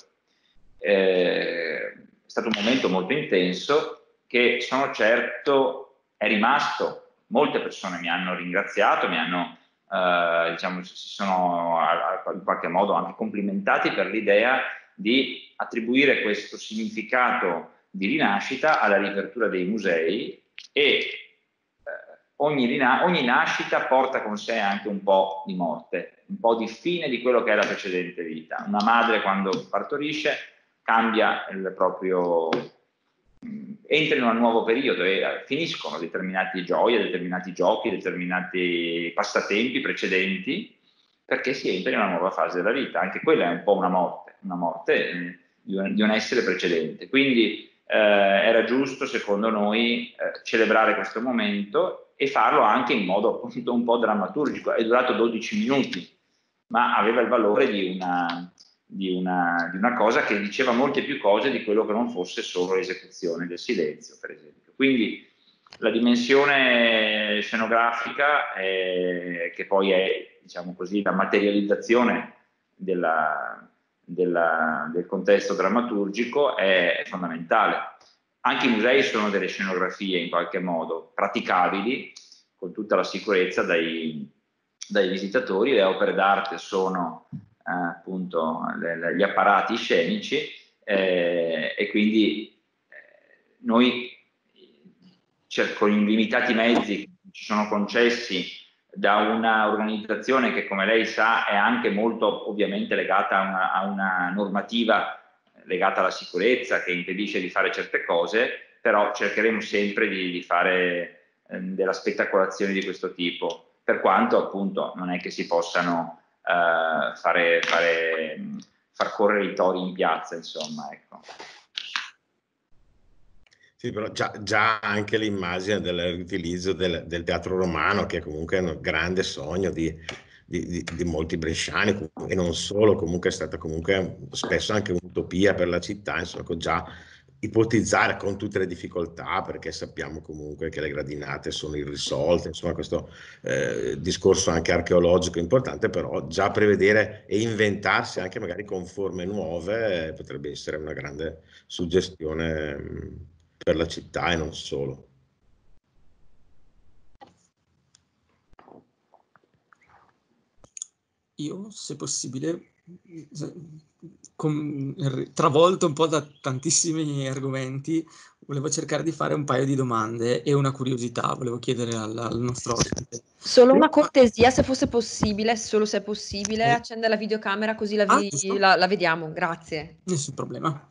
Eh, è stato un momento molto intenso che sono certo è rimasto. Molte persone mi hanno ringraziato, mi hanno Uh, diciamo, si sono a, a, in qualche modo anche complimentati per l'idea di attribuire questo significato di rinascita alla riapertura dei musei e eh, ogni, rina ogni nascita porta con sé anche un po' di morte, un po' di fine di quello che è la precedente vita. Una madre quando partorisce cambia il proprio... entra in un nuovo periodo e finiscono determinate gioie, determinati giochi, determinati passatempi precedenti, perché si entra in una nuova fase della vita. Anche quella è un po' una morte, una morte eh, di, un, di un essere precedente. Quindi eh, era giusto, secondo noi, eh, celebrare questo momento e farlo anche in modo appunto un po' drammaturgico. È durato dodici minuti, ma aveva il valore di una... Di una, di una cosa che diceva molte più cose di quello che non fosse solo l'esecuzione del silenzio, per esempio. Quindi la dimensione scenografica, è, che poi è, diciamo così, la materializzazione della, della, del contesto drammaturgico, è, è fondamentale. Anche i musei sono delle scenografie in qualche modo praticabili, con tutta la sicurezza dai, dai visitatori. Le opere d'arte sono Eh, appunto le, le, gli apparati scenici eh, e quindi eh, noi con i limitati mezzi che ci sono concessi da una organizzazione che, come lei sa, è anche molto ovviamente legata a una, a una normativa legata alla sicurezza che impedisce di fare certe cose, però cercheremo sempre di, di fare eh, della spettacolazione di questo tipo, per quanto appunto non è che si possano eh, fare, fare, far correre i tori in piazza, insomma, ecco. Sì, però già, già anche l'immagine dell'utilizzo del, del teatro romano, che comunque è un grande sogno di, di, di, di molti bresciani, e non solo, comunque è stata comunque spesso anche un'utopia per la città, insomma, già ipotizzare con tutte le difficoltà, perché sappiamo comunque che le gradinate sono irrisolte, insomma questo eh, discorso anche archeologico importante, però già prevedere e inventarsi anche magari con forme nuove eh, potrebbe essere una grande suggestione mh, per la città e non solo. Io, se possibile, con, travolto un po' da tantissimi argomenti, volevo cercare di fare un paio di domande e una curiosità, volevo chiedere al, al nostro ospite. Solo una cortesia, se fosse possibile, solo se è possibile, Eh. accende la videocamera così la, Ah, vi- giusto. la, la vediamo, grazie. Nessun problema.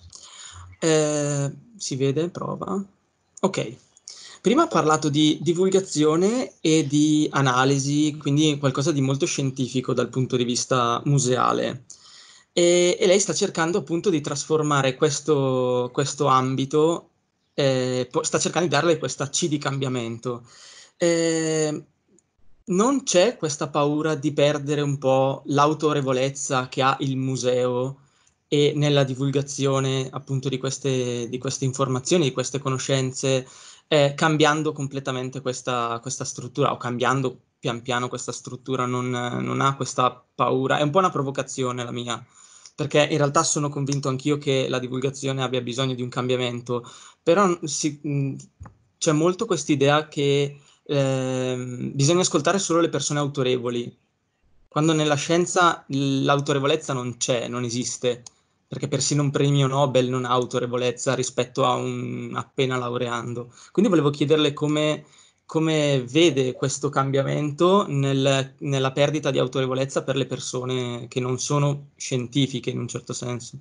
Eh, si vede? Prova. Ok. Prima ha parlato di divulgazione e di analisi, quindi qualcosa di molto scientifico dal punto di vista museale. E, e lei sta cercando appunto di trasformare questo, questo ambito, eh, po- sta cercando di darle questa C di cambiamento. Eh, non c'è questa paura di perdere un po' l'autorevolezza che ha il museo e nella divulgazione appunto di queste, di queste informazioni, di queste conoscenze, eh, cambiando completamente questa, questa struttura o cambiando pian piano questa struttura, non, non ha questa paura. È un po' una provocazione la mia, perché in realtà sono convinto anch'io che la divulgazione abbia bisogno di un cambiamento, però si, mh, c'è molto quest'idea che eh, bisogna ascoltare solo le persone autorevoli, quando nella scienza l'autorevolezza non c'è, non esiste, perché persino un premio Nobel non ha autorevolezza rispetto a un appena laureando. Quindi volevo chiederle come, come vede questo cambiamento nel, nella perdita di autorevolezza per le persone che non sono scientifiche in un certo senso.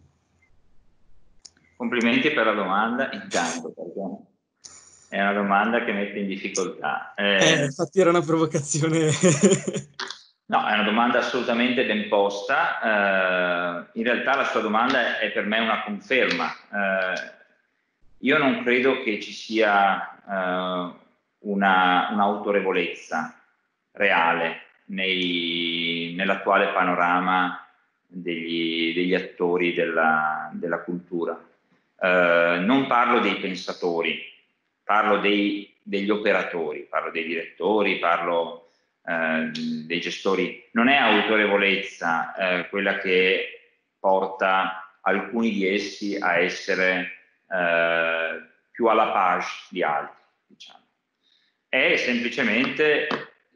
Complimenti per la domanda, intanto, perché è una domanda che mette in difficoltà. Eh, eh, infatti era una provocazione. No, è una domanda assolutamente ben posta. Eh, in realtà la sua domanda è per me una conferma. Eh, io non credo che ci sia eh, una, un'autorevolezza reale nei, nell'attuale panorama degli, degli attori della, della cultura. Eh, non parlo dei pensatori, parlo dei, degli operatori, parlo dei direttori, parlo eh, dei gestori. Non è autorevolezza eh, quella che porta alcuni di essi a essere eh, più alla page di altri, diciamo. È semplicemente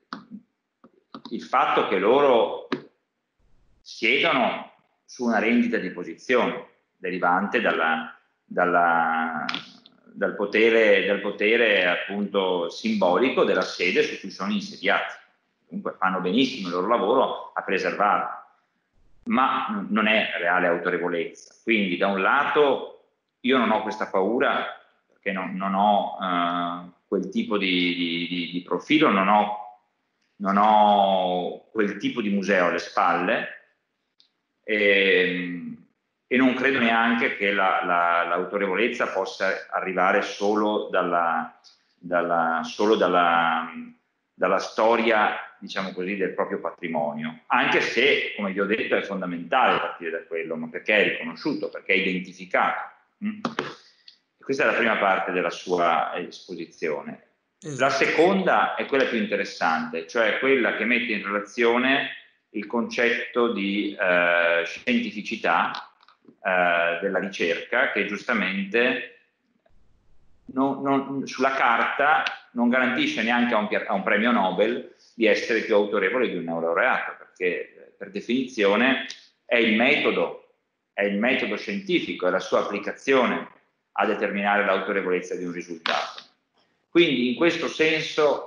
il fatto che loro siedono su una rendita di posizione derivante dalla, dalla, dal, potere, dal potere appunto simbolico della sede su cui sono insediati. Comunque fanno benissimo il loro lavoro a preservarlo, ma non è reale autorevolezza. Quindi da un lato io non ho questa paura perché non, non ho uh, quel tipo di, di, di, di profilo, non ho, non ho quel tipo di museo alle spalle, e, e non credo neanche che la, la, l'autorevolezza possa arrivare solo dalla, dalla, solo dalla, dalla storia, diciamo così, del proprio patrimonio, anche se, come vi ho detto, è fondamentale partire da quello, ma perché è riconosciuto, perché è identificato. Mm? Questa è la prima parte della sua esposizione. La seconda è quella più interessante, cioè quella che mette in relazione il concetto di eh, scientificità eh, della ricerca, che giustamente non, non, sulla carta non garantisce neanche a un, a un premio Nobel di essere più autorevole di un laureato, perché per definizione è il metodo, è il metodo scientifico, è la sua applicazione a determinare l'autorevolezza di un risultato. Quindi in questo senso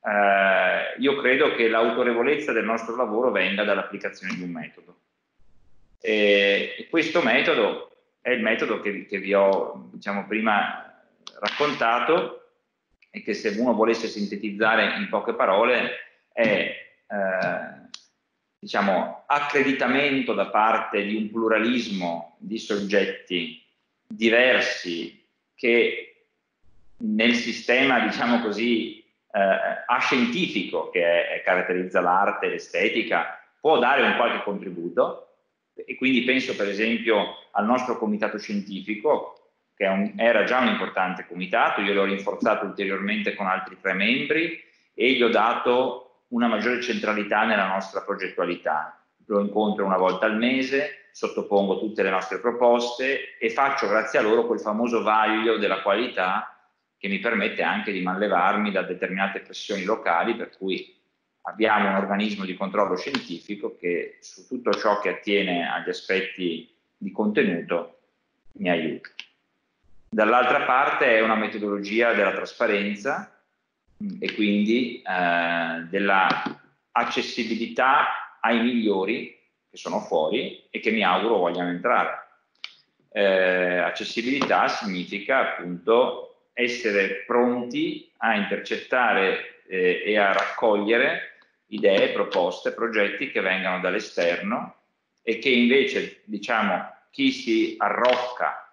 eh, io credo che l'autorevolezza del nostro lavoro venga dall'applicazione di un metodo. E, e questo metodo è il metodo che, che vi ho, diciamo, prima raccontato, e che, se uno volesse sintetizzare in poche parole, è eh, diciamo, accreditamento da parte di un pluralismo di soggetti diversi che nel sistema, diciamo così, eh, ascientifico che è, caratterizza l'arte e l'estetica, può dare un qualche contributo. E quindi penso per esempio al nostro comitato scientifico, che è un, era già un importante comitato. Io l'ho rinforzato ulteriormente con altri tre membri e gli ho dato una maggiore centralità nella nostra progettualità. Lo incontro una volta al mese, sottopongo tutte le nostre proposte e faccio, grazie a loro, quel famoso vaglio della qualità che mi permette anche di manlevarmi da determinate pressioni locali, per cui abbiamo un organismo di controllo scientifico che su tutto ciò che attiene agli aspetti di contenuto mi aiuta. Dall'altra parte è una metodologia della trasparenza e quindi eh, della accessibilità ai migliori che sono fuori e che mi auguro vogliano entrare. Eh, accessibilità significa appunto essere pronti a intercettare eh, e a raccogliere idee, proposte, progetti che vengano dall'esterno e che invece, diciamo, chi si arrocca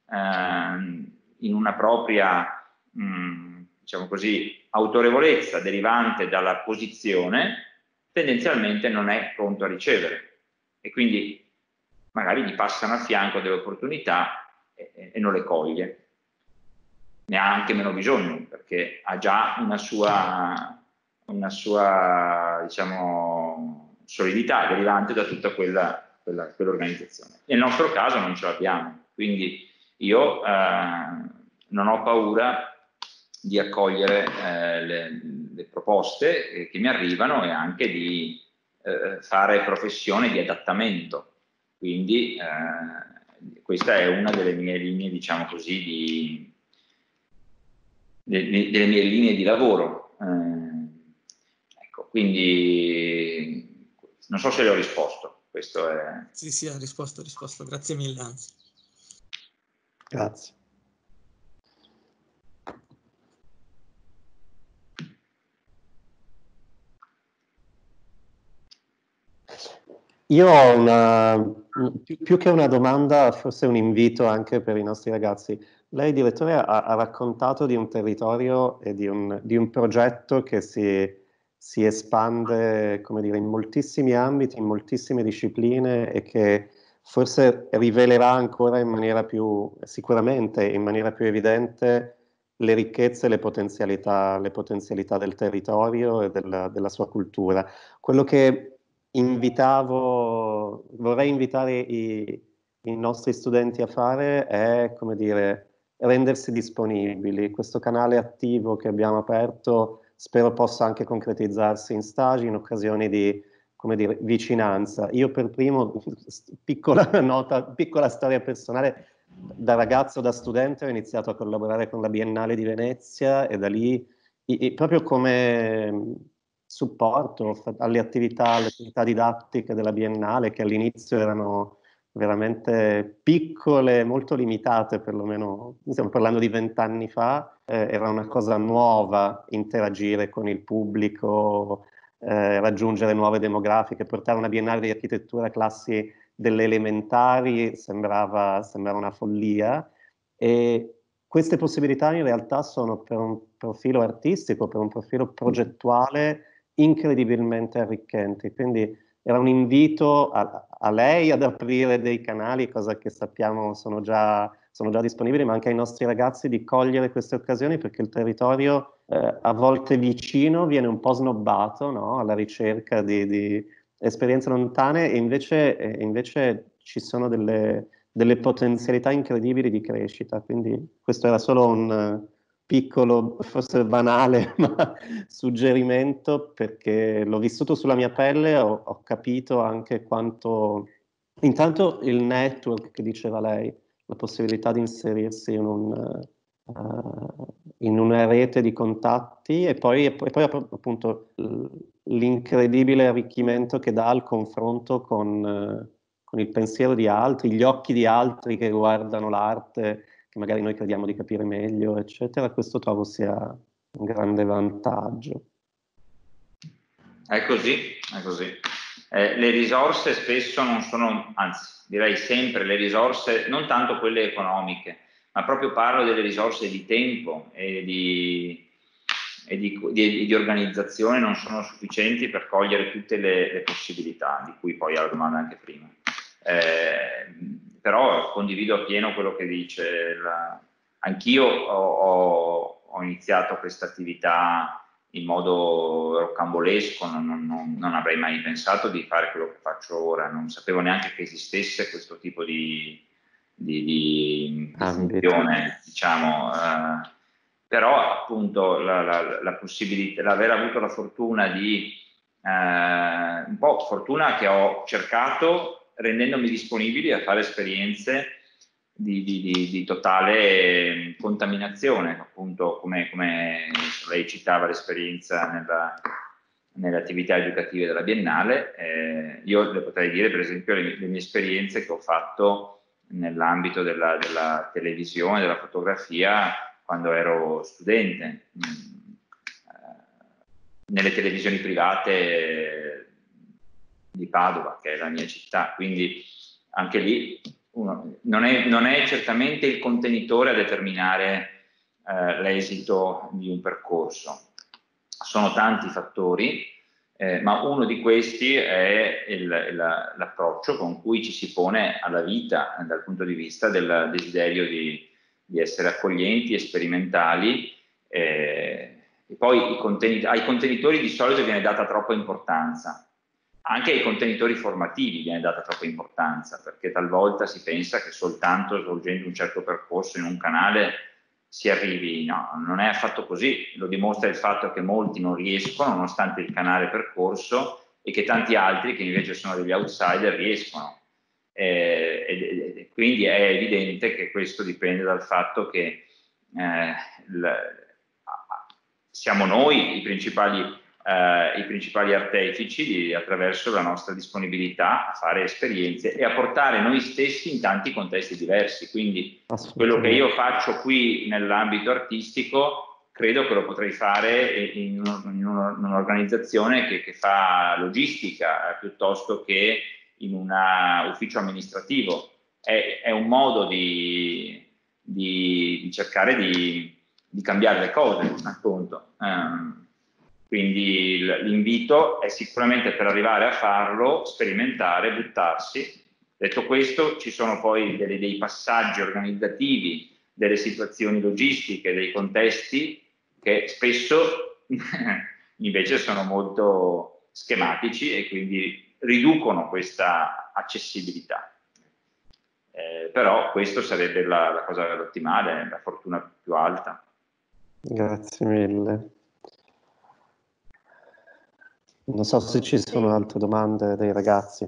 in una propria, mh, diciamo così, autorevolezza derivante dalla posizione, tendenzialmente non è pronto a ricevere, e quindi magari gli passano a fianco delle opportunità e, e non le coglie. Ne ha anche meno bisogno, perché ha già una sua, una sua diciamo, solidità derivante da tutta quella, quella, quell'organizzazione. Nel nostro caso non ce l'abbiamo, quindi io eh, non ho paura di accogliere eh, le, le proposte che mi arrivano e anche di eh, fare professione di adattamento. Quindi eh, questa è una delle mie linee, diciamo così, di, de, delle mie linee di lavoro. Eh, ecco, quindi non so se le ho risposto. Questo è... Sì, sì, ha risposto, ha risposto. Grazie mille, anzi. Grazie. Io ho una, più, più che una domanda, forse un invito anche per i nostri ragazzi. Lei, direttore, ha, ha raccontato di un territorio e di un, di un progetto che si, si espande, come dire, in moltissimi ambiti, in moltissime discipline, e che forse rivelerà ancora in maniera più, sicuramente in maniera più evidente, le ricchezze e le potenzialità, le potenzialità del territorio e della, della sua cultura. Quello che invitavo, vorrei invitare i, i nostri studenti a fare è, come dire, rendersi disponibili. Questo canale attivo che abbiamo aperto spero possa anche concretizzarsi in stage, in occasioni di, come dire, vicinanza. Io per primo, piccola nota, piccola storia personale, da ragazzo, da studente ho iniziato a collaborare con la Biennale di Venezia e da lì, i, i, proprio come supporto alle attività, alle attività didattiche della Biennale, che all'inizio erano veramente piccole, molto limitate, perlomeno, stiamo parlando di vent'anni fa, eh, era una cosa nuova interagire con il pubblico, eh, raggiungere nuove demografiche, portare una Biennale di architettura a classi delle elementari sembrava, sembrava una follia, e queste possibilità in realtà sono, per un profilo artistico, per un profilo progettuale, incredibilmente arricchenti. Quindi era un invito a, a lei ad aprire dei canali, cosa che sappiamo sono già, sono già disponibili, ma anche ai nostri ragazzi di cogliere queste occasioni, perché il territorio eh, a volte vicino viene un po' snobbato, no? Alla ricerca di, di esperienze lontane, e invece, e invece ci sono delle, delle potenzialità incredibili di crescita. Quindi questo era solo un piccolo, forse banale, ma suggerimento, perché l'ho vissuto sulla mia pelle, ho, ho capito anche quanto, intanto il network che diceva lei, la possibilità di inserirsi in un, uh, in una rete di contatti e poi, e poi, e poi appunto l'incredibile arricchimento che dà al confronto con, uh, con il pensiero di altri, gli occhi di altri che guardano l'arte, che magari noi crediamo di capire meglio, eccetera. Questo trovo sia un grande vantaggio. È così, è così. Eh, le risorse spesso non sono, anzi direi sempre le risorse, non tanto quelle economiche, ma proprio parlo delle risorse di tempo e di, e di, di, di organizzazione, non sono sufficienti per cogliere tutte le, le possibilità, di cui poi alla domanda anche prima. Eh, però condivido appieno quello che dice, anch'io ho, ho, ho iniziato questa attività in modo rocambolesco, non, non, non avrei mai pensato di fare quello che faccio ora, non sapevo neanche che esistesse questo tipo di, di, di, di funzione, diciamo, eh, però appunto la, la, la possibilità, l'aver avuto la fortuna di, eh, un po' fortuna che ho cercato rendendomi disponibili a fare esperienze Di, di, di, di totale contaminazione, appunto come, come lei citava l'esperienza nella, nelle attività educative della Biennale. Eh, io le potrei dire per esempio le, le mie esperienze che ho fatto nell'ambito della, della televisione, della fotografia quando ero studente, eh, nelle televisioni private di Padova, che è la mia città, quindi anche lì Uno, non, è, non è certamente il contenitore a determinare eh, l'esito di un percorso, sono tanti fattori, eh, ma uno di questi è l'approccio con cui ci si pone alla vita dal punto di vista del desiderio di, di essere accoglienti e sperimentali, eh, e poi i contenitori, ai contenitori di solito viene data troppa importanza. Anche ai contenitori formativi viene data troppa importanza, perché talvolta si pensa che soltanto svolgendo un certo percorso in un canale si arrivi, no, non è affatto così, lo dimostra il fatto che molti non riescono nonostante il canale percorso e che tanti altri che invece sono degli outsider riescono. Eh, e, e quindi è evidente che questo dipende dal fatto che eh, il, siamo noi i principali Uh, i principali artefici di, attraverso la nostra disponibilità a fare esperienze e a portare noi stessi in tanti contesti diversi. Quindi quello che io faccio qui nell'ambito artistico credo che lo potrei fare in, in un'organizzazione che, che fa logistica piuttosto che in un ufficio amministrativo. È, è un modo di, di, di cercare di, di cambiare le cose, appunto. Um, Quindi l'invito è sicuramente per arrivare a farlo, sperimentare, buttarsi. Detto questo, ci sono poi delle, dei passaggi organizzativi, delle situazioni logistiche, dei contesti che spesso invece sono molto schematici e quindi riducono questa accessibilità. Eh, però questo sarebbe la, la cosa ottimale, la fortuna più alta. Grazie mille. Non so se ci sono altre domande dei ragazzi.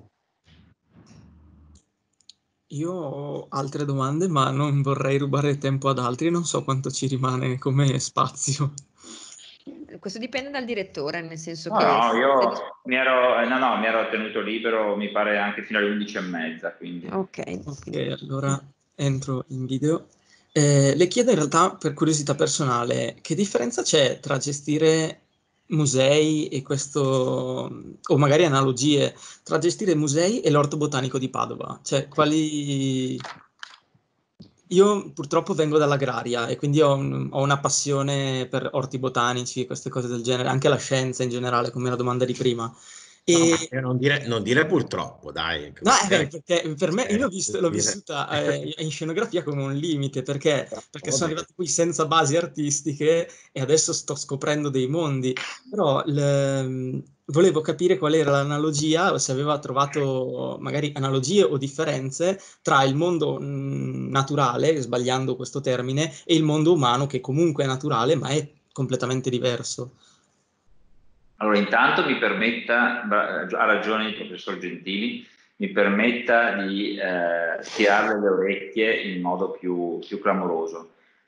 Io ho altre domande, ma non vorrei rubare tempo ad altri, non so quanto ci rimane come spazio. Questo dipende dal direttore, nel senso no, che... No, io mi ero, no, no, mi ero tenuto libero, mi pare anche fino alle undici e mezza, quindi... Ok, ok, allora entro in video. Eh, le chiedo in realtà, per curiosità personale, che differenza c'è tra gestire musei e questo, o magari analogie, tra gestire musei e l'Orto Botanico di Padova? Cioè, quali... Io purtroppo vengo dall'agraria e quindi ho, un, ho una passione per orti botanici e queste cose del genere, anche la scienza in generale, come la domanda di prima. E... No, non, dire, non dire purtroppo, dai. No, eh, perché per me, eh, io l'ho visto, l'ho vissuta eh, in scenografia come un limite, perché, perché sono arrivato qui senza basi artistiche e adesso sto scoprendo dei mondi, però le, volevo capire qual era l'analogia, o se aveva trovato magari analogie o differenze tra il mondo mh, naturale, sbagliando questo termine, e il mondo umano, che comunque è naturale, ma è completamente diverso. Allora, intanto mi permetta, ha ragione il professor Gentili, mi permetta di eh, tirarle le orecchie in modo più, più clamoroso.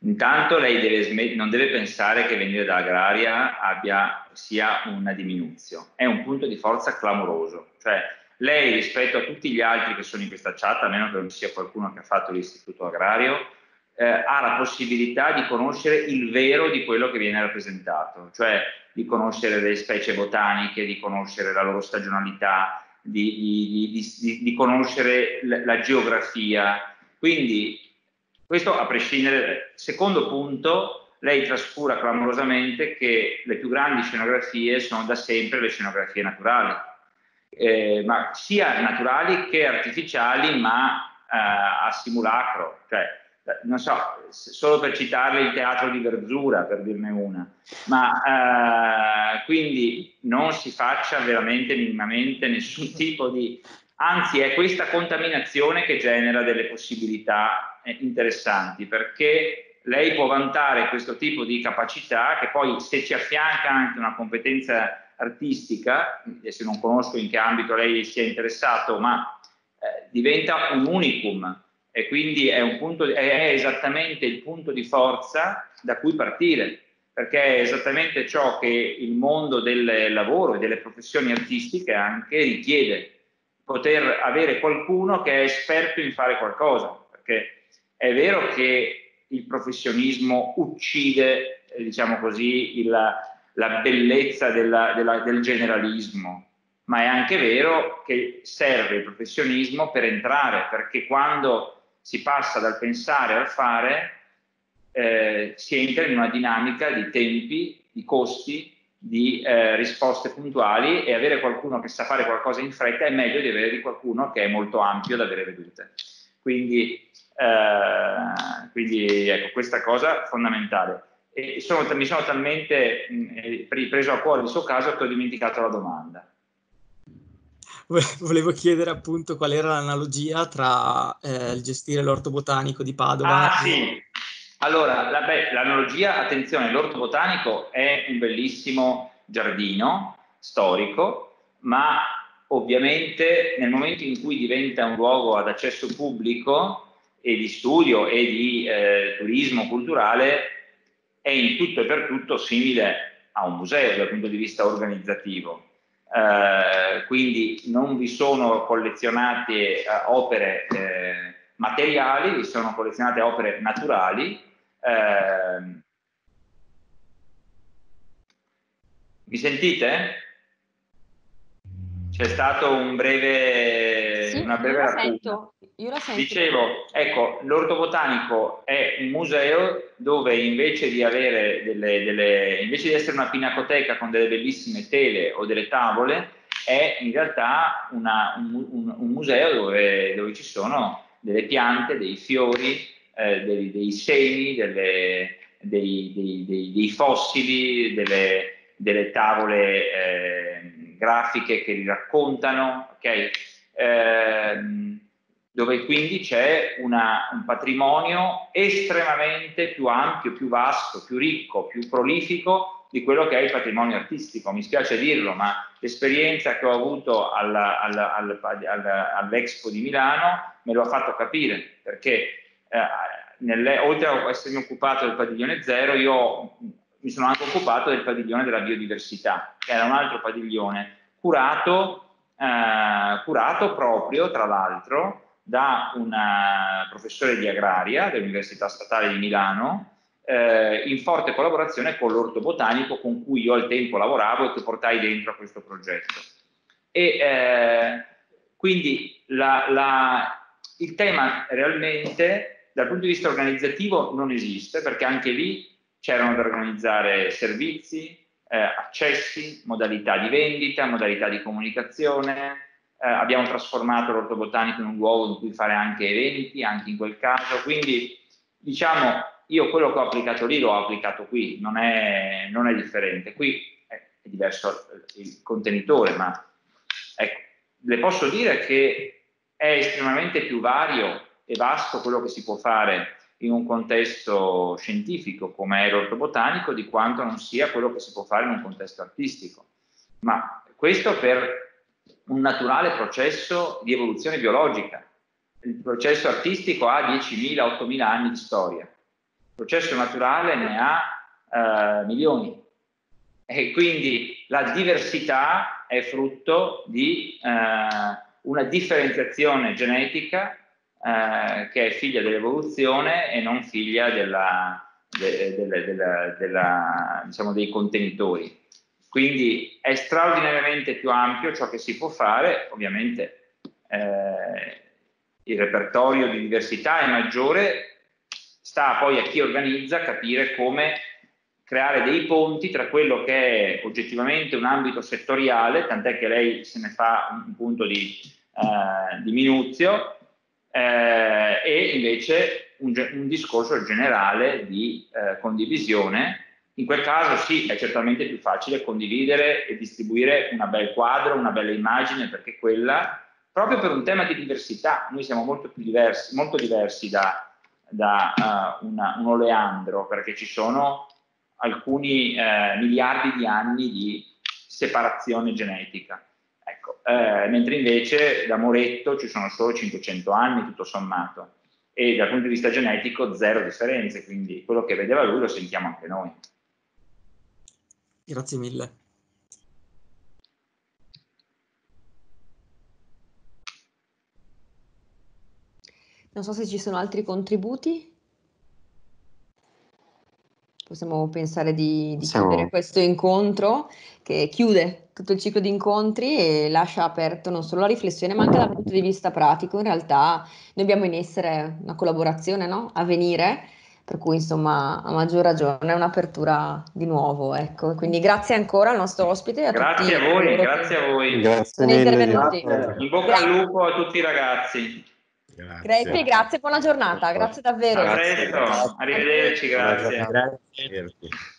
Intanto lei deve smet- non deve pensare che venire da agraria abbia, sia una diminuzione, è un punto di forza clamoroso, cioè lei rispetto a tutti gli altri che sono in questa chat, a meno che non sia qualcuno che ha fatto l'istituto agrario, eh, ha la possibilità di conoscere il vero di quello che viene rappresentato, cioè di conoscere le specie botaniche, di conoscere la loro stagionalità, di, di, di, di, di conoscere la, la geografia. Quindi questo a prescindere. Secondo punto, lei trascura clamorosamente che le più grandi scenografie sono da sempre le scenografie naturali, eh, ma sia naturali che artificiali, ma eh, a simulacro, cioè non so, solo per citarle il teatro di Verzura, per dirne una, ma eh, quindi non si faccia veramente minimamente nessun tipo di... Anzi, è questa contaminazione che genera delle possibilità eh, interessanti, perché lei può vantare questo tipo di capacità che poi, se ci affianca anche una competenza artistica, adesso non conosco in che ambito lei sia interessato, ma eh, diventa un unicum, e quindi è, un punto, è esattamente il punto di forza da cui partire, perché è esattamente ciò che il mondo del lavoro e delle professioni artistiche anche richiede, poter avere qualcuno che è esperto in fare qualcosa, perché è vero che il professionismo uccide, eh, diciamo così, il, la bellezza della, della, del generalismo, ma è anche vero che serve il professionismo per entrare, perché quando si passa dal pensare al fare, eh, si entra in una dinamica di tempi, di costi, di eh, risposte puntuali, e avere qualcuno che sa fare qualcosa in fretta è meglio di avere di qualcuno che è molto ampio da avere vedute. Quindi, eh, quindi ecco, questa cosa fondamentale. E sono, mi sono talmente mh, preso a cuore il suo caso che ho dimenticato la domanda. Volevo chiedere appunto qual era l'analogia tra eh, il gestire l'orto botanico di Padova. Ah, sì. Allora, la, beh, l'analogia, attenzione, l'orto botanico è un bellissimo giardino storico, ma ovviamente nel momento in cui diventa un luogo ad accesso pubblico e di studio e di eh, turismo culturale, è in tutto e per tutto simile a un museo dal punto di vista organizzativo. Uh, quindi non vi sono collezionate uh, opere eh, materiali, vi sono collezionate opere naturali. Uh, mi sentite? C'è stato un breve, sì, una breve io la lacuna. sento, io la sento. Dicevo, ecco, l'orto botanico è un museo dove invece di avere delle, delle, invece di essere una pinacoteca con delle bellissime tele o delle tavole, è in realtà una, un, un, un museo dove, dove ci sono delle piante, dei fiori, eh, dei, dei semi, delle, dei, dei, dei, dei fossili, delle, delle tavole eh, grafiche che li raccontano, ok? Eh, dove quindi c'è una, un patrimonio estremamente più ampio, più vasto, più ricco, più prolifico di quello che è il patrimonio artistico. Mi spiace dirlo, ma l'esperienza che ho avuto alla, alla, alla, alla, all'Expo di Milano me lo ha fatto capire, perché eh, nelle, oltre a essermi occupato del padiglione zero, io mi sono anche occupato del padiglione della biodiversità, che era un altro padiglione curato, eh, curato proprio, tra l'altro, da un professore di agraria dell'Università Statale di Milano, eh, in forte collaborazione con l'orto botanico con cui io al tempo lavoravo e che portai dentro a questo progetto. E eh, quindi la, la, il tema realmente dal punto di vista organizzativo non esiste, perché anche lì c'erano da organizzare servizi, eh, accessi, modalità di vendita, modalità di comunicazione. Eh, abbiamo trasformato l'orto botanico in un luogo in cui fare anche eventi, anche in quel caso, quindi diciamo io quello che ho applicato lì l'ho applicato qui, non è, non è differente. Qui è, è diverso il contenitore, ma ecco, le posso dire che è estremamente più vario e vasto quello che si può fare in un contesto scientifico come è l'orto botanico di quanto non sia quello che si può fare in un contesto artistico, ma questo per un naturale processo di evoluzione biologica. Il processo artistico ha diecimila ottomila anni di storia, processo naturale ne ha eh, milioni, e quindi la diversità è frutto di eh, una differenziazione genetica eh, che è figlia dell'evoluzione e non figlia della, de, de, de, de, della, diciamo, dei contenitori. Quindi è straordinariamente più ampio ciò che si può fare. Ovviamente eh, il repertorio di diversità è maggiore, sta poi a chi organizza capire come creare dei ponti tra quello che è oggettivamente un ambito settoriale, tant'è che lei se ne fa un punto di, eh, di minuzio, eh, e invece un, un discorso generale di eh, condivisione. In quel caso sì, è certamente più facile condividere e distribuire un bel quadro, una bella immagine, perché quella, proprio per un tema di diversità, noi siamo molto più diversi, molto diversi da, da uh, una, un oleandro, perché ci sono alcuni eh, miliardi di anni di separazione genetica. Ecco, eh, mentre invece da Moretto ci sono solo cinquecento anni, tutto sommato, e dal punto di vista genetico zero differenze, quindi quello che vedeva lui lo sentiamo anche noi. Grazie mille. Non so se ci sono altri contributi. Possiamo pensare di, di Siamo... chiudere questo incontro, che chiude tutto il ciclo di incontri e lascia aperto non solo la riflessione, ma anche dal punto di vista pratico. In realtà noi abbiamo in essere una collaborazione, no? A venire, per cui insomma a maggior ragione è un'apertura di nuovo. Ecco. Quindi grazie ancora al nostro ospite e a grazie tutti a voi, coloro grazie che a voi. Grazie sono mille. intervenuti. In bocca al lupo a tutti i ragazzi. Grazie, Grazie. grazie, buona giornata, grazie davvero. A presto, arrivederci, grazie. Grazie.